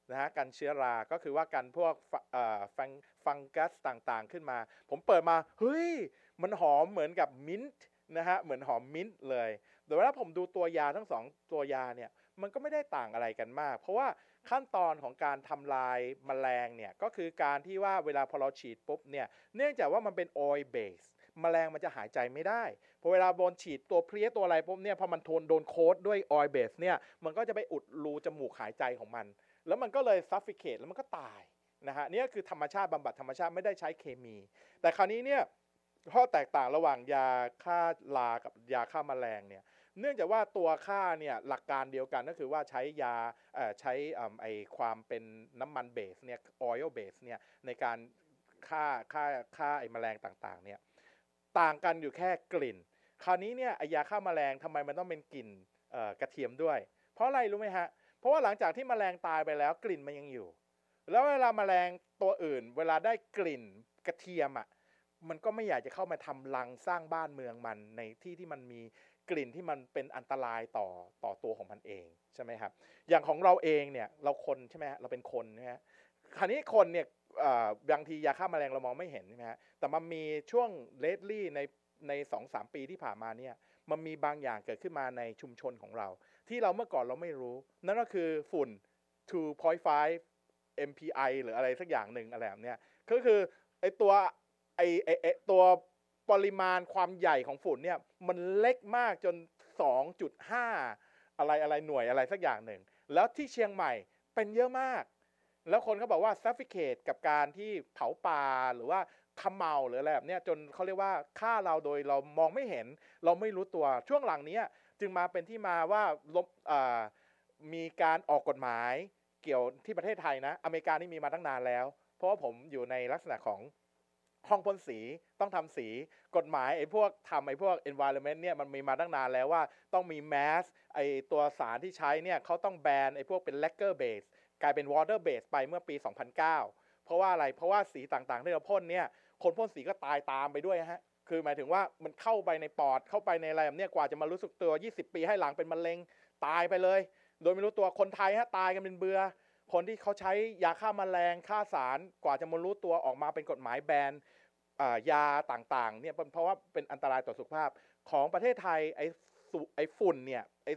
นะฮะกันเชื้อราก็คือว่ากันพวกฟังกัสต่างๆขึ้นมาผมเปิดมาเฮ้ยมันหอมเหมือนกับมิ้นท์นะฮะเหมือนหอมมิ้นท์เลยแต่ว่าผมดูตัวยาทั้ง2ตัวยาเนี่ยมันก็ไม่ได้ต่างอะไรกันมากเพราะว่าขั้นตอนของการทำลายแมลงเนี่ยก็คือการที่ว่าเวลาพอเราฉีดปุ๊บเนี่ยเนื่องจากว่ามันเป็น oil base แมลงมันจะหายใจไม่ได้พอเวลาโดนฉีดตัวเพลี้ยตัวอะไรปุ๊บเนี่ยพอมันโดนโค้ดด้วย oil base เนี่ยมันก็จะไปอุดรูจมูกหายใจของมันแล้วมันก็เลย suffocate แล้วมันก็ตายนะฮะนี่คือธรรมชาติบำบัดธรรมชาติไม่ได้ใช้เคมีแต่คราวนี้เนี่ยข้อแตกต่างระหว่างยาฆ่ารากับยาฆ่าแมลงเนี่ยเนื่องจากว่าตัวฆ่าเนี่ยหลักการเดียวกันก็คือว่าใช้ยาใช้ไอความเป็นน้ำมันเบสเนี่ย oil base เนี่ยในการฆ่าไอแมลงต่างๆเนี่ยต่างกันอยู่แค่กลิ่นคราวนี้เนี่ยยาฆ่าแมลงทำไมมันต้องเป็นกลิ่นกระเทียมด้วยเพราะอะไรรู้ไหมฮะเพราะว่าหลังจากที่แมลงตายไปแล้วกลิ่นมันยังอยู่แล้วเวลาแมลงตัวอื่นเวลาได้กลิ่นกระเทียมอ่ะมันก็ไม่อยากจะเข้ามาทำรังสร้างบ้านเมืองมันในที่ที่มันมีกลิ่นที่มันเป็นอันตรายต่อตัวของมันเองใช่ไหมครับอย่างของเราเองเนี่ยเราคนใช่ไหมฮะเราเป็นคนนะฮะคราวนี้คนเนี่ยบางทียาฆ่าแมลงเรามองไม่เห็นใช่ไหมฮะแต่มันมีช่วงเลดลี่ใน 2-3 ปีที่ผ่านมาเนี่ยมันมีบางอย่างเกิดขึ้นมาในชุมชนของเราที่เราเมื่อก่อนเราไม่รู้นั่นก็คือฝุ่น 2.5 MPI หรืออะไรสักอย่างหนึ่งอะไรแบบเนี้ยก็คือไอตัวตัวปริมาณความใหญ่ของฝุ่นเนี่ยมันเล็กมากจน 2.5 อะไรหน่วยอะไรสักอย่างหนึ่งแล้วที่เชียงใหม่เป็นเยอะมากแล้วคนเขาบอกว่า suffocate กับการที่เผาป่าหรือว่าเขมเมาหรืออะไรแบบเนี้ยจนเขาเรียกว่าฆ่าเราโดยเรามองไม่เห็นเราไม่รู้ตัวช่วงหลังนี้จึงมาเป็นที่มาว่ามีการออกกฎหมายเกี่ยวที่ประเทศไทยนะอเมริกานี่มีมาตั้งนานแล้วเพราะว่าผมอยู่ในลักษณะของห้องพ่นสีต้องทำสีกฎหมายไอ้พวกenvironment เนี่ยมันมีมาตั้งนานแล้วว่าต้องมี mass ไอ้ตัวสารที่ใช้เนี่ยเขาต้องแบนไอ้พวกเป็น lacquer base กลายเป็น water base ไปเมื่อปี 2009 เพราะว่าอะไรเพราะว่าสีต่างๆที่เราพ่นเนี่ยคนพ่นสีก็ตายตามไปด้วยฮะคือหมายถึงว่ามันเข้าไปในปอดเข้าไปในอะไรแบบนี้กว่าจะมารู้สึกตัว20 ปีให้หลังเป็นมะเร็งตายไปเลยโดยไม่รู้ตัวคนไทยฮะตายกันเป็นเบือคนที่เขาใช้ยาฆ่าแมลงฆ่าสารกว่าจะมารู้ตัวออกมาเป็นกฎหมายแบนยาต่างๆเนี่ยเพราะว่าเป็นอันตรายต่อสุขภาพของประเทศไทยไอ้ฝุ่นเนี่ยไอ้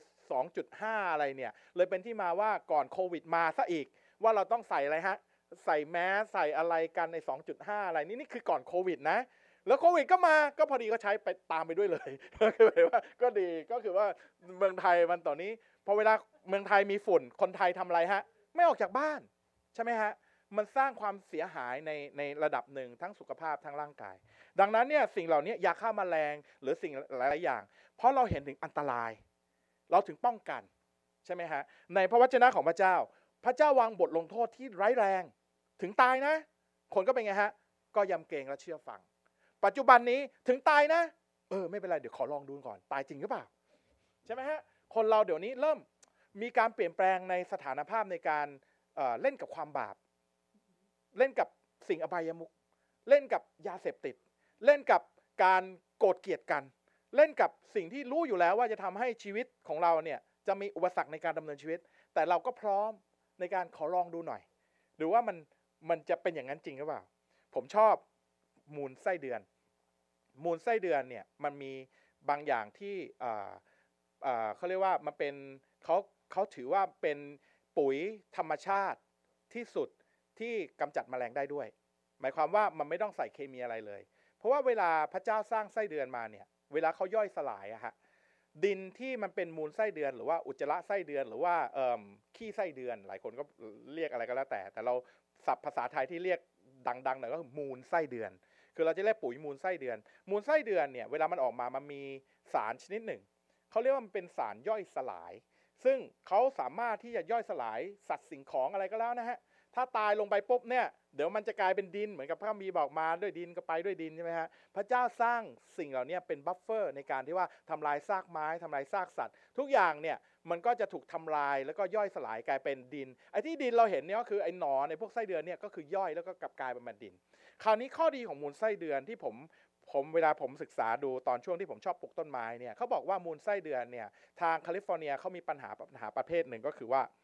2.5 อะไรเนี่ยเลยเป็นที่มาว่าก่อนโควิดมาซะอีกว่าเราต้องใส่อะไรฮะใส่แมสใส่อะไรกันใน 2.5 อะไรนี่คือก่อนโควิดนะแล้วโควิดก็มาก็พอดีก็ใช้ไปตามไปด้วยเลยก็คือว่าก็ดีก็คือว่าเมืองไทยมันตอนนี้พอเวลาเมืองไทยมีฝุ่นคนไทยทำอะไรฮะไม่ออกจากบ้านใช่ไหมฮะมันสร้างความเสียหายในระดับหนึ่งทั้งสุขภาพทั้งร่างกายดังนั้นเนี่ยสิ่งเหล่านี้ยาฆ่าแมลงหรือสิ่งหลายๆอย่างเพราะเราเห็นถึงอันตรายเราถึงป้องกันใช่ไหมฮะในพระวจนะของพระเจ้าพระเจ้าวางบทลงโทษที่ร้ายแรงถึงตายนะคนก็เป็นไงฮะก็ยำเกรงและเชื่อฟังปัจจุบันนี้ถึงตายนะไม่เป็นไรเดี๋ยวขอลองดูก่อนตายจริงหรือเปล่าใช่ไหมฮะคนเราเดี๋ยวนี้เริ่มมีการเปลี่ยนแปลงในสถานภาพในการเล่นกับความบาปเล่นกับสิ่งอบายมุขเล่นกับยาเสพติดเล่นกับการโกรธเกลียดกันเล่นกับสิ่งที่รู้อยู่แล้วว่าจะทำให้ชีวิตของเราเนี่ยจะมีอุปสรรคในการดำเนินชีวิตแต่เราก็พร้อมในการขอลองดูหน่อยหรือว่ามันจะเป็นอย่างนั้นจริงหรือเปล่าผมชอบมูลไส้เดือนเนี่ยมันมีบางอย่างที่เขาเรียกว่ามันเป็นเขาถือว่าเป็นปุ๋ยธรรมชาติที่สุดที่กำจัดแมลงได้ด้วยหมายความว่ามันไม่ต้องใส่เคมีอะไรเลยเพราะว่าเวลาพระเจ้าสร้างไส้เดือนมาเนี่ยเวลาเขาย่อยสลายอะฮะดินที่มันเป็นมูลไส้เดือนหรือว่าอุจจาระไส้เดือนหรือว่าขี้ไส้เดือนหลายคนก็เรียกอะไรก็แล้วแต่เราศัพท์ภาษาไทยที่เรียกดังๆหน่อยก็คือมูลไส้เดือนคือเราจะเรียกปุ๋ยมูลไส้เดือนเนี่ยเวลามันออกมามันมีสารชนิดหนึ่งเขาเรียกว่ามันเป็นสารย่อยสลายซึ่งเขาสามารถที่จะย่อยสลายสัตว์สิ่งของอะไรก็แล้วนะฮะถ้าตายลงไปปุ๊บเนี่ยเดี๋ยวมันจะกลายเป็นดินเหมือนกับพระคัมภีร์บอกมาด้วยดินก็ไปด้วยดินใช่ไหมฮะพระเจ้าสร้างสิ่งเหล่านี้เป็นบัฟเฟอร์ในการที่ว่าทำลายซากไม้ทำลายซากสัตว์ทุกอย่างเนี่ยมันก็จะถูกทำลายแล้วก็ย่อยสลายกลายเป็นดินไอ้ที่ดินเราเห็นเนี่ยก็คือไอ้หนอนในพวกไส้เดือนเนี่ยก็คือย่อยแล้วก็กลายเป็นดินคราวนี้ข้อดีของมูลไส้เดือนที่ผมเวลาผมศึกษาดูตอนช่วงที่ผมชอบปลูกต้นไม้เนี่ยเขาบอกว่ามูลไส้เดือนเนี่ยทางแคลิฟอร์เนียเขามีปัญหาประเภทหนึ่งก็คือว่า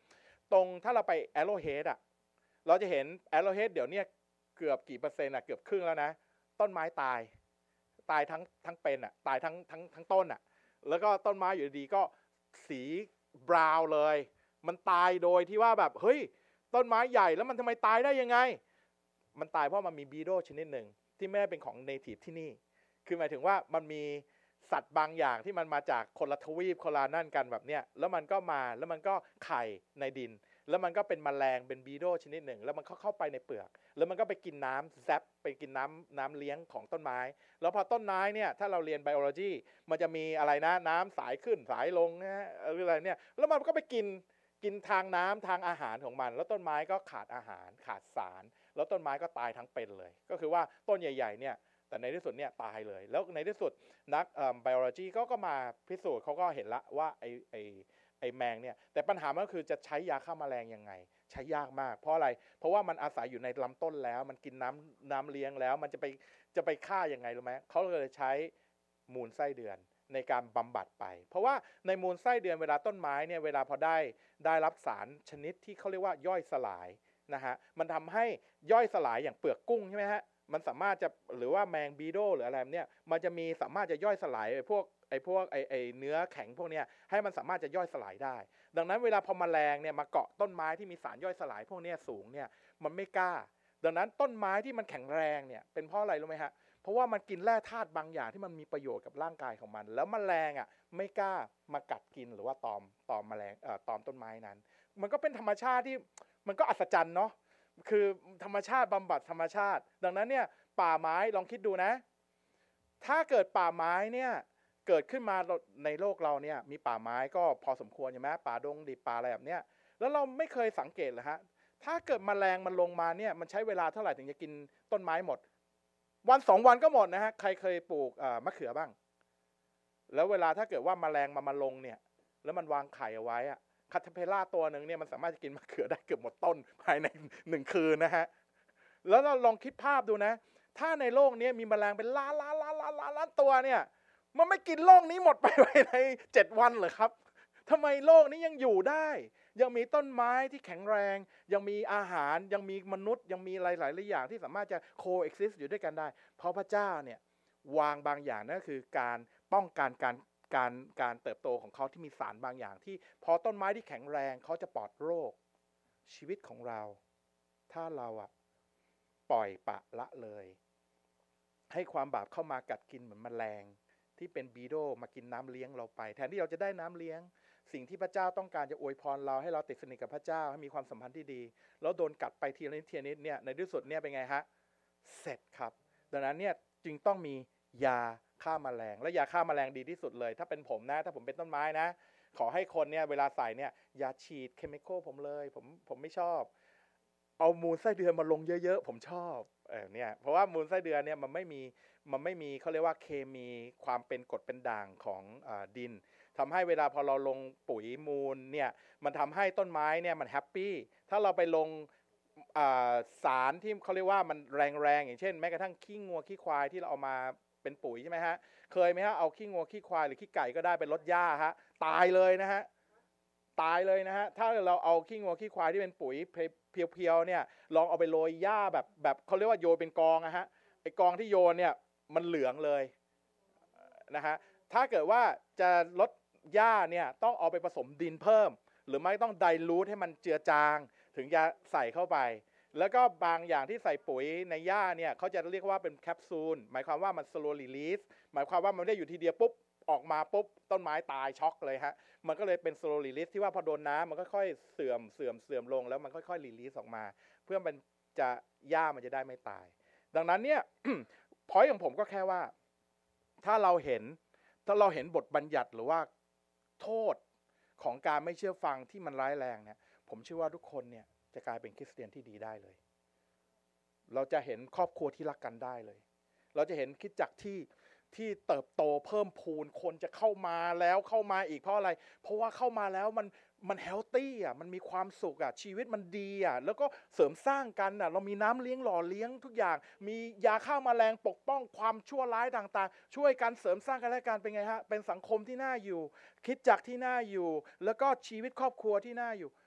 ตรงถ้าเราไปแอโรเฮดอ่ะเราจะเห็นแอโรเฮดเดี๋ยวนี้เกือบกี่เปอร์เซ็นต์อ่ะเกือบครึ่งแล้วนะต้นไม้ตายทั้งเป็นอ่ะตายทั้งต้นอ่ะแล้วก็ต้นไม้อยู่ดีๆก็สีบราวน์เลยมันตายโดยที่ว่าแบบเฮ้ยต้นไม้ใหญ่แล้วมันทำไมตายได้ยังไงมันตายเพราะมันมีบีโดชนิดหนึ่งที่ไม่ได้เป็นของเนทีฟที่นี่คือหมายถึงว่ามันมีสัตว์บางอย่างที่มันมาจากคนละทวีปคนละนั่นกันแบบเนี้ยแล้วมันก็มาแล้วมันก็ไข่ในดินแล้วมันก็เป็นแมลงเป็นบีโดชนิดหนึ่งแล้วมันเข้าไปในเปลือกแล้วมันก็ไปกินน้ำแซปไปกินน้ำเลี้ยงของต้นไม้แล้วพอต้นไม้เนี่ยถ้าเราเรียนไบโอโลจีมันจะมีอะไรนะน้ำสายขึ้นสายลงนะหรืออะไรเนี่ยแล้วมันก็ไปกินทางน้ำทางอาหารของมันแล้วต้นไม้ก็ขาดอาหารขาดสารแล้วต้นไม้ก็ตายทั้งเป็นเลยก็คือว่าต้นใหญ่ๆเนี่ยแต่ในที่สุดเนี่ยตายเลยแล้วในที่สุดนักไบโอโลจีก็มาพิสูจน์เขาก็เห็นละว่าไอแมงเนี่ยแต่ปัญหาก็คือจะใช้ยาฆ่าแมลงยังไงใช้ยากมากเพราะอะไรเพราะว่ามันอาศัยอยู่ในลำต้นแล้วมันกินน้ำเลี้ยงแล้วมันจะไปฆ่ายังไงรู้ไหมเขาเลยใช้มูลไส้เดือนในการบำบัดไปเพราะว่าในมูลไส้เดือนเวลาต้นไม้เนี่ยเวลาพอได้รับสารชนิดที่เขาเรียกว่าย่อยสลายนะฮะมันทำให้ย่อยสลายอย่างเปลือกกุ้งใช่ไหมฮะมันสามารถจะหรือว่าแมงบีโดหรืออะไรเนี่ยมันจะมีสามารถจะย่อยสลายพวกเนื้อแข็งพวกเนี้ยให้มันสามารถจะย่อยสลายได้ดังนั้นเวลาพอแมลงเนี่ยมาเกาะต้นไม้ที่มีสารย่อยสลายพวกเนี้ยสูงเนี่ยมันไม่กล้าดังนั้นต้นไม้ที่มันแข็งแรงเนี่ยเป็นเพราะอะไรรู้ไหมฮะเพราะว่ามันกินแร่ธาตุบางอย่างที่มันมีประโยชน์กับร่างกายของมันแล้วแมลงอ่ะไม่กล้ามากัดกินหรือว่าตอมแมลงตอมต้นไม้นั้นมันก็เป็นธรรมชาติที่มันก็อัศจรรย์เนาะคือธรรมชาติบำบัดธรรมชาติดังนั้นเนี่ยป่าไม้ลองคิดดูนะถ้าเกิดป่าไม้เนี่ยเกิดขึ้นมาในโลกเราเนี่ยมีป่าไม้ก็พอสมควรใช่ไหมป่าดงดิบป่าอะไรแบบเนี้ยแล้วเราไม่เคยสังเกตเลยฮะถ้าเกิดแมลงมันลงมาเนี่ยมันใช้เวลาเท่าไหร่ถึงจะกินต้นไม้หมดวัน2 วันก็หมดนะฮะใครเคยปลูกมะเขือบ้างแล้วเวลาถ้าเกิดว่าแมลงมาลงเนี่ยแล้วมันวางไข่เอาไว้อะคาทาเพลล่าตัวหนึ่งเนี่ยมันสามารถจะกินมะเขือได้เกือบหมดต้นภายใน1 คืนนะฮะแล้วเราลองคิดภาพดูนะถ้าในโลกนี้มีแมลงเป็นล้านตัวเนี่ยมันไม่กินโลกนี้หมดไปใน7 วันเหรอครับทำไมโลกนี้ยังอยู่ได้ยังมีต้นไม้ที่แข็งแรงยังมีอาหารยังมีมนุษย์ยังมีหลายๆอย่างที่สามารถจะ coexist อยู่ด้วยกันได้เพราะพระเจ้าเนี่ยวางบางอย่างนั่นคือการป้องกันการเติบโตของเขาที่มีสารบางอย่างที่พอต้นไม้ที่แข็งแรงเขาจะปลอดโรคชีวิตของเราถ้าเราปล่อยปะละเลยให้ความบาปเข้ามากัดกินเหมือนแมลงที่เป็นบีโดมากินน้ำเลี้ยงเราไปแทนที่เราจะได้น้ำเลี้ยงสิ่งที่พระเจ้าต้องการจะอวยพรเราให้เราติดสนิทกับพระเจ้าให้มีความสัมพันธ์ที่ดีแล้วโดนกัดไปทีละนิดทีละนิดเนี่ยในที่สุดเนี่ยเป็นไงฮะเสร็จครับดังนั้นเนี่ยจึงต้องมียาฆ่าแมลงและยาฆ่าแมลงดีที่สุดเลยถ้าเป็นผมนะถ้าผมเป็นต้นไม้นะขอให้คนเนี่ยเวลาใส่เนี่ยอย่าฉีดเคมีคอลผมเลยผมไม่ชอบเอามูลไส้เดือนมาลงเยอะๆผมชอบเนี่ยเพราะว่ามูลไส้เดือนเนี่ยมันไม่มีเขาเรียกว่าเคมีความเป็นกรดเป็นด่างของดินทำให้เวลาพอเราลงปุ๋ยมูลเนี่ยมันทำให้ต้นไม้เนี่ยมันแฮปปี้ถ้าเราไปลงสารที่เขาเรียกว่ามันแรงๆอย่างเช่นแม้กระทั่งขี้งัวขี้ควายที่เราเอามาเป็นปุ๋ยใช่ไหมฮะเคยไหมฮะเอาขี้งัวขี้ควายหรือขี้ไก่ก็ได้เป็นรดหญ้าฮะตายเลยนะฮะตายเลยนะฮะถ้าเราเอาขี้งัวขี้ควายที่เป็นปุ๋ยเพียวๆเนี่ยลองเอาไปโรยหญ้าแบบเขาเรียกว่าโยนเป็นกองนะฮะไอกองที่โยนเนี่ยมันเหลืองเลยนะฮะถ้าเกิดว่าจะลดหญ้าเนี่ยต้องเอาไปผสมดินเพิ่มหรือไม่ต้องไดลูทให้มันเจือจางถึงจะใส่เข้าไปแล้วก็บางอย่างที่ใส่ปุ๋ยในหญ้าเนี่ยเขาจะเรียกว่าเป็นแคปซูลหมายความว่ามัน slow release หมายความว่ามันไม่ได้อยู่ทีเดียวปุ๊บออกมาปุ๊บต้นไม้ตายช็อกเลยฮะมันก็เลยเป็น slow release ที่ว่าพอโดนน้ำมันค่อยๆเสื่อมลงแล้วมันค่อยๆ release ออกมาเพื่อมันจะหญ้ามันจะได้ไม่ตายดังนั้นเนี่ย point ของผมก็แค่ว่าถ้าเราเห็นบทบัญญัติหรือว่าโทษของการไม่เชื่อฟังที่มันร้ายแรงเนี่ยผมเชื่อว่าทุกคนเนี่ยจะกลายเป็นคริสเตียนที่ดีได้เลยเราจะเห็นครอบครัวที่รักกันได้เลยเราจะเห็นคริสตจักรที่เติบโตเพิ่มพูนคนจะเข้ามาแล้วเข้ามาอีกเพราะอะไรเพราะว่าเข้ามาแล้วมันเฮลตี้มันมีความสุขชีวิตมันดีแล้วก็เสริมสร้างกันเรามีน้ำเลี้ยงหล่อเลี้ยงทุกอย่างมียาฆ่าแมลงปกป้องความชั่วร้ายต่างๆช่วยกันเสริมสร้างกันและกันเป็นไงฮะเป็นสังคมที่น่าอยู่คริสตจักรที่น่าอยู่แล้วก็ชีวิตครอบครัวที่น่าอยู่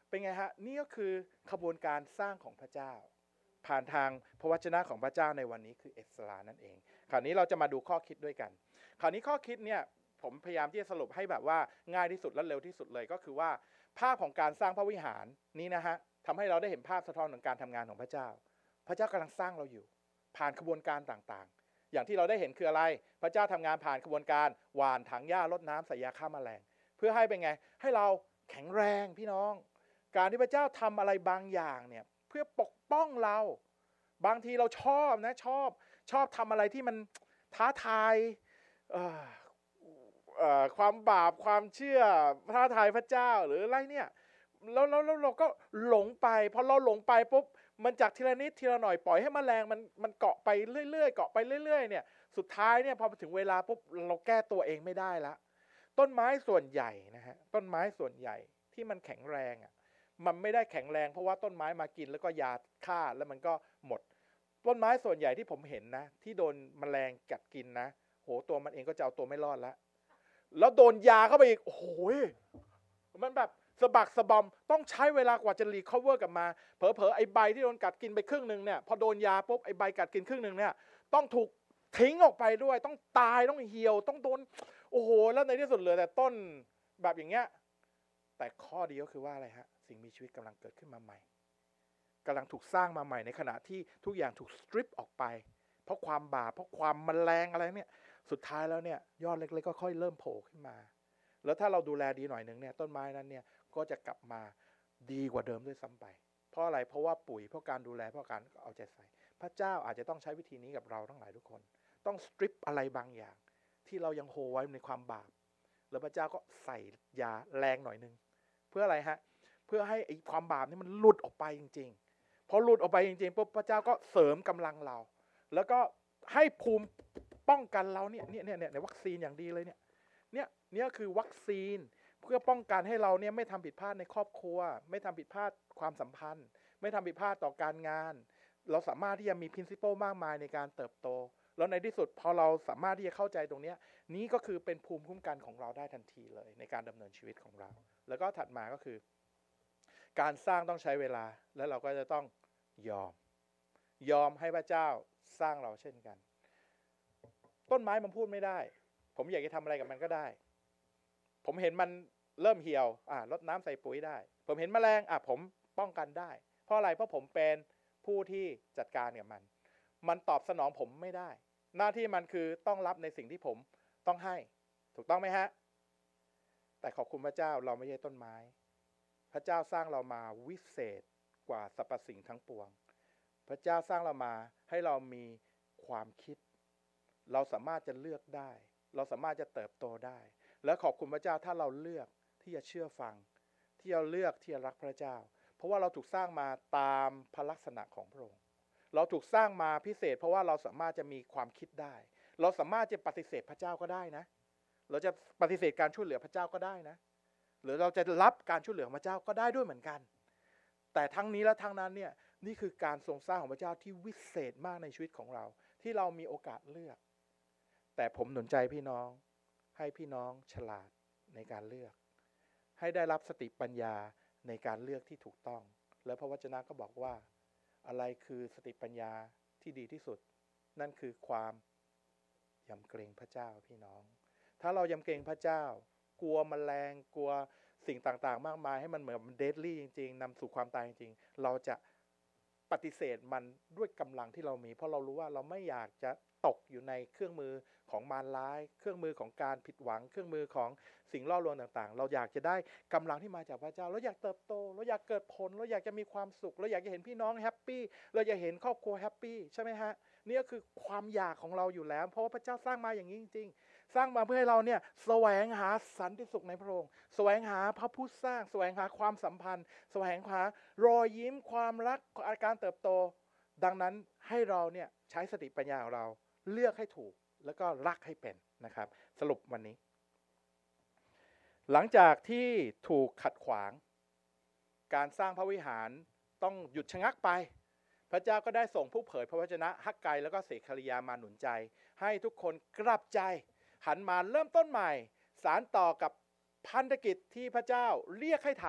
เป็นไงฮะนี่ก็คือขบวนการสร้างของพระเจ้าผ่านทางพระวจนะของพระเจ้าในวันนี้คือเอสรานั่นเองคราวนี้เราจะมาดูข้อคิดด้วยกันคราวนี้ข้อคิดเนี่ยผมพยายามที่จะสรุปให้แบบว่าง่ายที่สุดและเร็วที่สุดเลยก็คือว่าภาพของการสร้างพระวิหารนี้นะฮะทำให้เราได้เห็นภาพสะท้อนของการทำงานของพระเจ้าพระเจ้ากำลังสร้างเราอยู่ผ่านขบวนการต่างๆอย่างที่เราได้เห็นคืออะไรพระเจ้าทำงานผ่านขบวนการหว่านถังหญ้ารดน้ำใส่ยาฆ่าแมลงเพื่อให้เป็นไงให้เราแข็งแรงพี่น้องการที่พระเจ้าทำอะไรบางอย่างเนี่ยเพื่อปกป้องเราบางทีเราชอบนะชอบทำอะไรที่มันท้าทายความบาปความเชื่อท้าทายพระเจ้าหรืออะไรเนี่ยแล้วเราก็หลงไปพอเราหลงไปปุ๊บมันจากทีละนิดทีละหน่อยปล่อยให้แมลงมันเกาะไปเรื่อยๆเกาะไปเรื่อยๆเนี่ยสุดท้ายเนี่ยพอถึงเวลาปุ๊บเราแก้ตัวเองไม่ได้ละต้นไม้ส่วนใหญ่นะฮะต้นไม้ส่วนใหญ่ที่มันแข็งแรงอ่ะมันไม่ได้แข็งแรงเพราะว่าต้นไม้มากินแล้วก็ยาฆ่าแล้วมันก็หมดต้นไม้ส่วนใหญ่ที่ผมเห็นนะที่โดนแมลงกัดกินนะโหตัวมันเองก็จะเอาตัวไม่รอดละแล้วโดนยาเข้าไปอีกโอ้โหมันแบบสะบักสะบอมต้องใช้เวลากว่าจะรีคอเวอร์กลับมาเผลอๆไอ้ใบที่โดนกัดกินไปครึ่งนึงเนี่ยพอโดนยาปุ๊บไอ้ใบกัดกินครึ่งนึงเนี่ยต้องถูกทิ้งออกไปด้วยต้องตายต้องเหี่ยวต้องโดนโอ้โหแล้วในที่สุดเหลือแต่ต้นแบบอย่างเงี้ยแต่ข้อดีก็คือว่าอะไรฮะสิ่งมีชีวิตกำลังเกิดขึ้นมาใหม่กำลังถูกสร้างมาใหม่ในขณะที่ทุกอย่างถูกสตริปออกไปเพราะความบาปเพราะความแมลงอะไรเนี่ยสุดท้ายแล้วเนี่ยยอดเล็กๆก็ค่อยเริ่มโผล่ขึ้นมาแล้วถ้าเราดูแลดีหน่อยนึงเนี่ยต้นไม้นั้นเนี่ยก็จะกลับมาดีกว่าเดิมด้วยซ้ำไปเพราะอะไรเพราะว่าปุ๋ยเพราะการดูแลเพราะการเอาใจใส่พระเจ้าอาจจะต้องใช้วิธีนี้กับเราทั้งหลายทุกคนต้องสตริปอะไรบางอย่างที่เรายังโฮไว้ในความบาปแล้วพระเจ้าก็ใส่ยาแรงหน่อยนึงเพื่ออะไรฮะเพื่อให้ไอ้ความบาปนี่มันหลุดออกไปจริงๆพอหลุดออกไปจริงๆปุ๊บพระเจ้าก็เสริมกำลังเราแล้วก็ให้ภูมิป้องกันเราเนี่ยในวัคซีนอย่างดีเลยเนี่ยคือวัคซีนเพื่อป้องกันให้เราเนี่ยไม่ทำผิดพลาดในครอบครัวไม่ทำผิดพลาดความสัมพันธ์ไม่ทำผิดพลาดต่อการงานเราสามารถที่จะมี principle มากมายในการเติบโตแล้วในที่สุดพอเราสามารถที่จะเข้าใจตรงนี้นี้ก็คือเป็นภูมิคุ้มกันของเราได้ทันทีเลยในการดำเนินชีวิตของเราแล้วก็ถัดมาก็คือการสร้างต้องใช้เวลาแล้วเราก็จะต้องยอมให้พระเจ้าสร้างเราเช่นกันต้นไม้มันพูดไม่ได้ผมอยากจะทำอะไรกับมันก็ได้ผมเห็นมันเริ่มเหี่ยวรดน้ำใส่ปุ๋ยได้ผมเห็นแมลงผมป้องกันได้เพราะอะไรเพราะผมเป็นผู้ที่จัดการกับมันตอบสนองผมไม่ได้หน้าที่มันคือต้องรับในสิ่งที่ผมต้องให้ถูกต้องไหมฮะแต่ขอบคุณพระเจ้าเราไม่ใช่ต้นไม้พระเจ้าสร้างเรามาวิเศษกว่าสรรพสิ่งทั้งปวงพระเจ้าสร้างเรามาให้เรามีความคิดเราสามารถจะเลือกได้เราสามารถจะเติบโตได้และขอบคุณพระเจ้าถ้าเราเลือกที่จะเชื่อฟังที่เราเลือกที่จะรักพระเจ้าเพราะว่าเราถูกสร้างมาตามพระลักษณะของพระองค์เราถูกสร้างมาพิเศษเพราะว่าเราสามารถจะมีความคิดได้เราสามารถจะปฏิเสธพระเจ้าก็ได้นะเราจะปฏิเสธการช่วยเหลือพระเจ้าก็ได้นะหรือเราจะรับการช่วยเหลือของพระเจ้าก็ได้ด้วยเหมือนกันแต่ทั้งนี้และทั้งนั้นเนี่ยนี่คือการทรงสร้างของพระเจ้าที่วิเศษมากในชีวิตของเราที่เรามีโอกาสเลือกแต่ผมหนุนใจพี่น้องให้พี่น้องฉลาดในการเลือกให้ได้รับสติปัญญาในการเลือกที่ถูกต้องแล้วพระวจนะก็บอกว่าอะไรคือสติปัญญาที่ดีที่สุดนั่นคือความยำเกรงพระเจ้าพี่น้องถ้าเรายำเกรงพระเจ้ากลัวแมลงกลัวสิ่งต่างๆมากมายให้มันเหมือนเดดลี่จริงๆนำสู่ความตายจริงๆเราจะปฏิเสธมันด้วยกำลังที่เรามีเพราะเรารู้ว่าเราไม่อยากจะตกอยู่ในเครื่องมือของมารร้ายเครื่องมือของการผิดหวังเครื่องมือของสิ่งล่อลวงต่างๆเราอยากจะได้กำลังที่มาจากพระเจ้าเราอยากเติบโตเราอยากเกิดผลเราอยากจะมีความสุขเราอยากจะเห็นพี่น้องแฮปปี้เราอยากเห็นครอบครัวแฮปปี้ใช่ไหมฮะนี่ก็คือความอยากของเราอยู่แล้วเพราะว่าพระเจ้าสร้างมาอย่างนี้จริงๆสร้างมาเพื่อให้เราเนี่ยแสวงหาสันติสุขในพระองค์แสวงหาพระผู้สร้างแสวงหาความสัมพันธ์แสวงหารอยยิ้มความรักการเติบโตดังนั้นให้เราเนี่ยใช้สติปัญญาของเราเลือกให้ถูกแล้วก็รักให้เป็นนะครับสรุปวันนี้หลังจากที่ถูกขัดขวางการสร้างพระวิหารต้องหยุดชะงักไปพระเจ้าก็ได้ส่งผู้เผยพระวจนะฮักไกแล้วก็เสคาริยามาหนุนใจให้ทุกคนกลับใจหันมาเริ่มต้นใหม่สารต่อกับพันธกิจที่พระเจ้าเรียกให้ท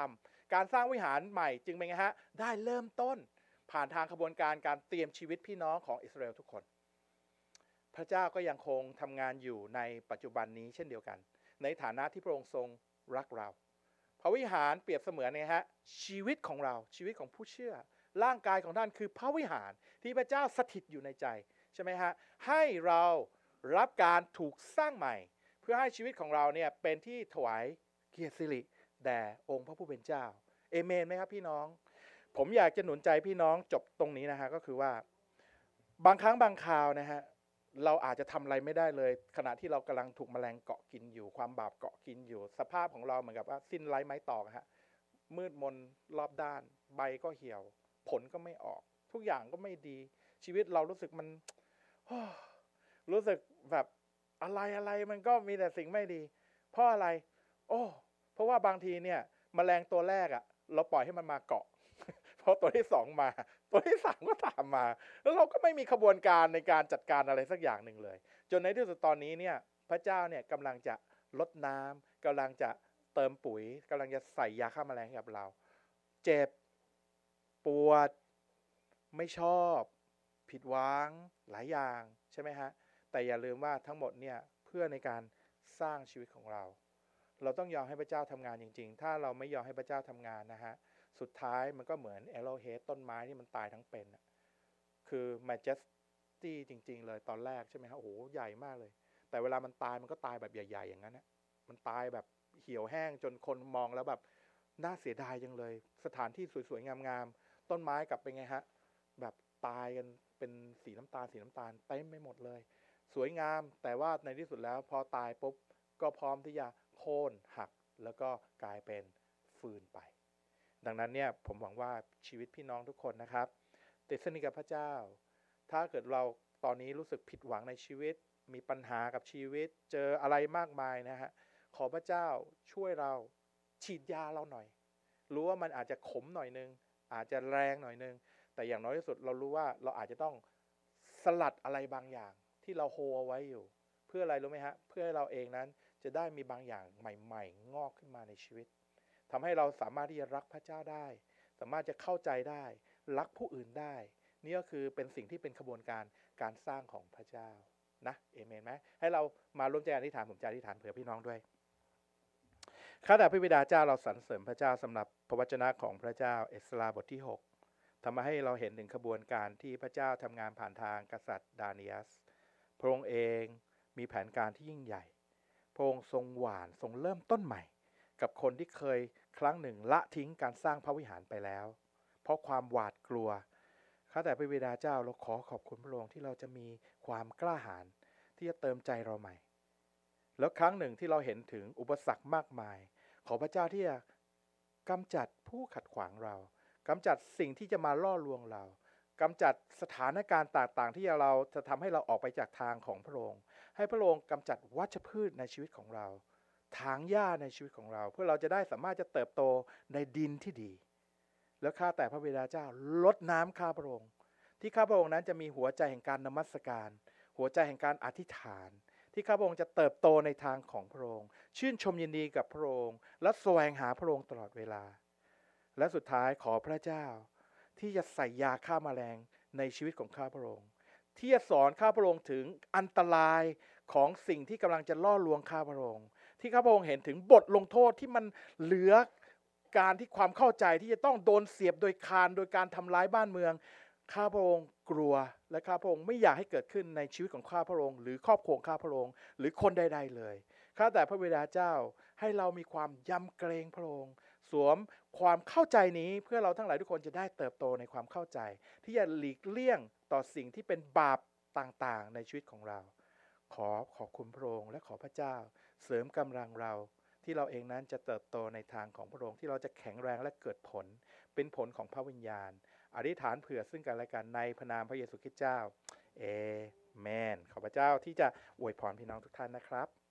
การสร้างวิหารใหม่จึงเป็นไงฮะได้เริ่มต้นผ่านทางขบวนการการเตรียมชีวิตพี่น้องของอิสราเอลทุกคนพระเจ้าก็ยังคงทำงานอยู่ในปัจจุบันนี้เช่นเดียวกันในฐานะที่พระองค์ทรงรักเราพระวิหารเปรียบเสมือนไงฮะชีวิตของเราชีวิตของผู้เชื่อร่างกายของท่านคือพระวิหารที่พระเจ้าสถิตอยู่ในใจใช่ไหมฮะให้เรารับการถูกสร้างใหม่เพื่อให้ชีวิตของเราเนี่ยเป็นที่ถวายเกียรติสิริแด่องค์พระผู้เป็นเจ้าเอเมนไหมครับพี่น้องผมอยากจะหนุนใจพี่น้องจบตรงนี้นะฮะก็คือว่าบางครั้งบางคราวนะฮะเราอาจจะทำอะไรไม่ได้เลยขณะที่เรากำลังถูกแมลงเกาะกินอยู่ความบาปเกาะกินอยู่สภาพของเราเหมือนกับว่าสิ้นไร้ไม้ตอกฮะมืดมนรอบด้านใบก็เหี่ยวผลก็ไม่ออกทุกอย่างก็ไม่ดีชีวิตเรารู้สึกมัน รู้สึกแบบอะไรมันก็มีแต่สิ่งไม่ดีเพราะอะไรเพราะว่าบางทีเนี่ยแมลงตัวแรกอ่ะเราปล่อยให้มันมาเกาะ พอตัวที่สองมาตัวที่สามก็ตามมาแล้วเราก็ไม่มีขบวนการในการจัดการอะไรสักอย่างหนึ่งเลยจนในที่สุดตอนนี้เนี่ยพระเจ้าเนี่ยกำลังจะลดน้ำกำลังจะเติมปุ๋ยกำลังจะใส่ยาฆ่าแมลงให้กับเราเจ็บปวดไม่ชอบผิดหวังหลายอย่างใช่ไหมฮะแต่อย่าลืมว่าทั้งหมดเนี่ยเพื่อในการสร้างชีวิตของเราเราต้องยอมให้พระเจ้าทำงานจริงๆถ้าเราไม่ยอมให้พระเจ้าทำงานนะฮะสุดท้ายมันก็เหมือนแอโรเฮดต้นไม้ที่มันตายทั้งเป็นคือ majesty จริงๆเลยตอนแรกใช่ไหมฮะโอ้โหใหญ่มากเลยแต่เวลามันตายมันก็ตายแบบใหญ่ๆอย่างนั้นนะมันตายแบบเหี่ยวแห้งจนคนมองแล้วแบบน่าเสียดายจังเลยสถานที่สวยๆงามๆต้นไม้กลับเป็นไงฮะแบบตายกันเป็นสีน้ำตาลเต็มไปหมดเลยสวยงามแต่ว่าในที่สุดแล้วพอตายปุ๊บก็พร้อมที่จะโค่นหักแล้วก็กลายเป็นฟืนไปดังนั้นเนี่ยผมหวังว่าชีวิตพี่น้องทุกคนนะครับติดสนิทกับพระเจ้าถ้าเกิดเราตอนนี้รู้สึกผิดหวังในชีวิตมีปัญหากับชีวิตเจออะไรมากมายนะฮะขอพระเจ้าช่วยเราฉีดยาเราหน่อยรู้ว่ามันอาจจะขมหน่อยนึงอาจจะแรงหน่อยนึงแต่อย่างน้อยที่สุดเรารู้ว่าเราอาจจะต้องสลัดอะไรบางอย่างที่เราโฮเอาไว้อยู่เพื่ออะไรรู้ไหมฮะเพื่อให้เราเองนั้นจะได้มีบางอย่างใหม่ๆงอกขึ้นมาในชีวิตทำให้เราสามารถที่จะรักพระเจ้าได้สามารถจะเข้าใจได้รักผู้อื่นได้นี่ก็คือเป็นสิ่งที่เป็นขบวนการการสร้างของพระเจ้านะเอเมนไหมให้เรามาร่วมใจอธิษฐานผมจะอธิษฐานเผื่อพี่น้องด้วยข้าแต่พระบิดาเจ้าเราสรรเสริญพระเจ้าสำหรับพระวจนะของพระเจ้าเอสราบทที่6ทำให้เราเห็นถึงขบวนการที่พระเจ้าทำงานผ่านทางกษัตริย์ดาเนียสพระองค์เองมีแผนการที่ยิ่งใหญ่พระองค์ทรงหว่านทรงเริ่มต้นใหม่กับคนที่เคยครั้งหนึ่งละทิ้งการสร้างพระวิหารไปแล้วเพราะความหวาดกลัวข้าแต่พระบิดาเจ้าเราขอขอบคุณพระองค์ที่เราจะมีความกล้าหาญที่จะเติมใจเราใหม่แล้วครั้งหนึ่งที่เราเห็นถึงอุปสรรคมากมายขอพระเจ้าที่จะกำจัดผู้ขัดขวางเรากำจัดสิ่งที่จะมาล่อลวงเรากำจัดสถานการณ์ต่างๆที่เราจะทำให้เราออกไปจากทางของพระองค์ให้พระองค์กำจัดวัชพืชในชีวิตของเราถางหญ้าในชีวิตของเราเพื่อเราจะได้สามารถจะเติบโตในดินที่ดีแล้วข้าแต่พระบิดาเจ้าลดน้ำข้าพระองค์ที่ข้าพระองค์นั้นจะมีหัวใจแห่งการนมัสการหัวใจแห่งการอธิษฐานที่ข้าพระองค์จะเติบโตในทางของพระองค์ชื่นชมยินดีกับพระองค์และแสวงหาพระองค์ตลอดเวลาและสุดท้ายขอพระเจ้าที่จะใส่ยาฆ่าแมลงในชีวิตของข้าพระองค์ที่จะสอนข้าพระองค์ถึงอันตรายของสิ่งที่กำลังจะล่อลวงข้าพระองค์ที่ข้าพระองค์เห็นถึงบทลงโทษที่มันเหลือการที่ความเข้าใจที่จะต้องโดนเสียบโดยคานโดยการทำร้ายบ้านเมืองข้าพระองค์กลัวและข้าพระองค์ไม่อยากให้เกิดขึ้นในชีวิตของข้าพระองค์หรือครอบครัวข้าพระองค์หรือคนใดๆเลยข้าแต่พระบิดาเจ้าให้เรามีความยำเกรงพระองค์สวมความเข้าใจนี้เพื่อเราทั้งหลายทุกคนจะได้เติบโตในความเข้าใจที่จะหลีกเลี่ยงต่อสิ่งที่เป็นบาปต่างๆในชีวิตของเราขอบคุณพระองค์และขอพระเจ้าเสริมกำลังเราที่เราเองนั้นจะเติบโตในทางของพระองค์ที่เราจะแข็งแรงและเกิดผลเป็นผลของพระวิญญาณอธิษฐานเผื่อซึ่งกันและกันในพระนามพระเยซูคริสต์เจ้าเอเมนขอพระเจ้าที่จะอวยพรพี่น้องทุกท่านนะครับ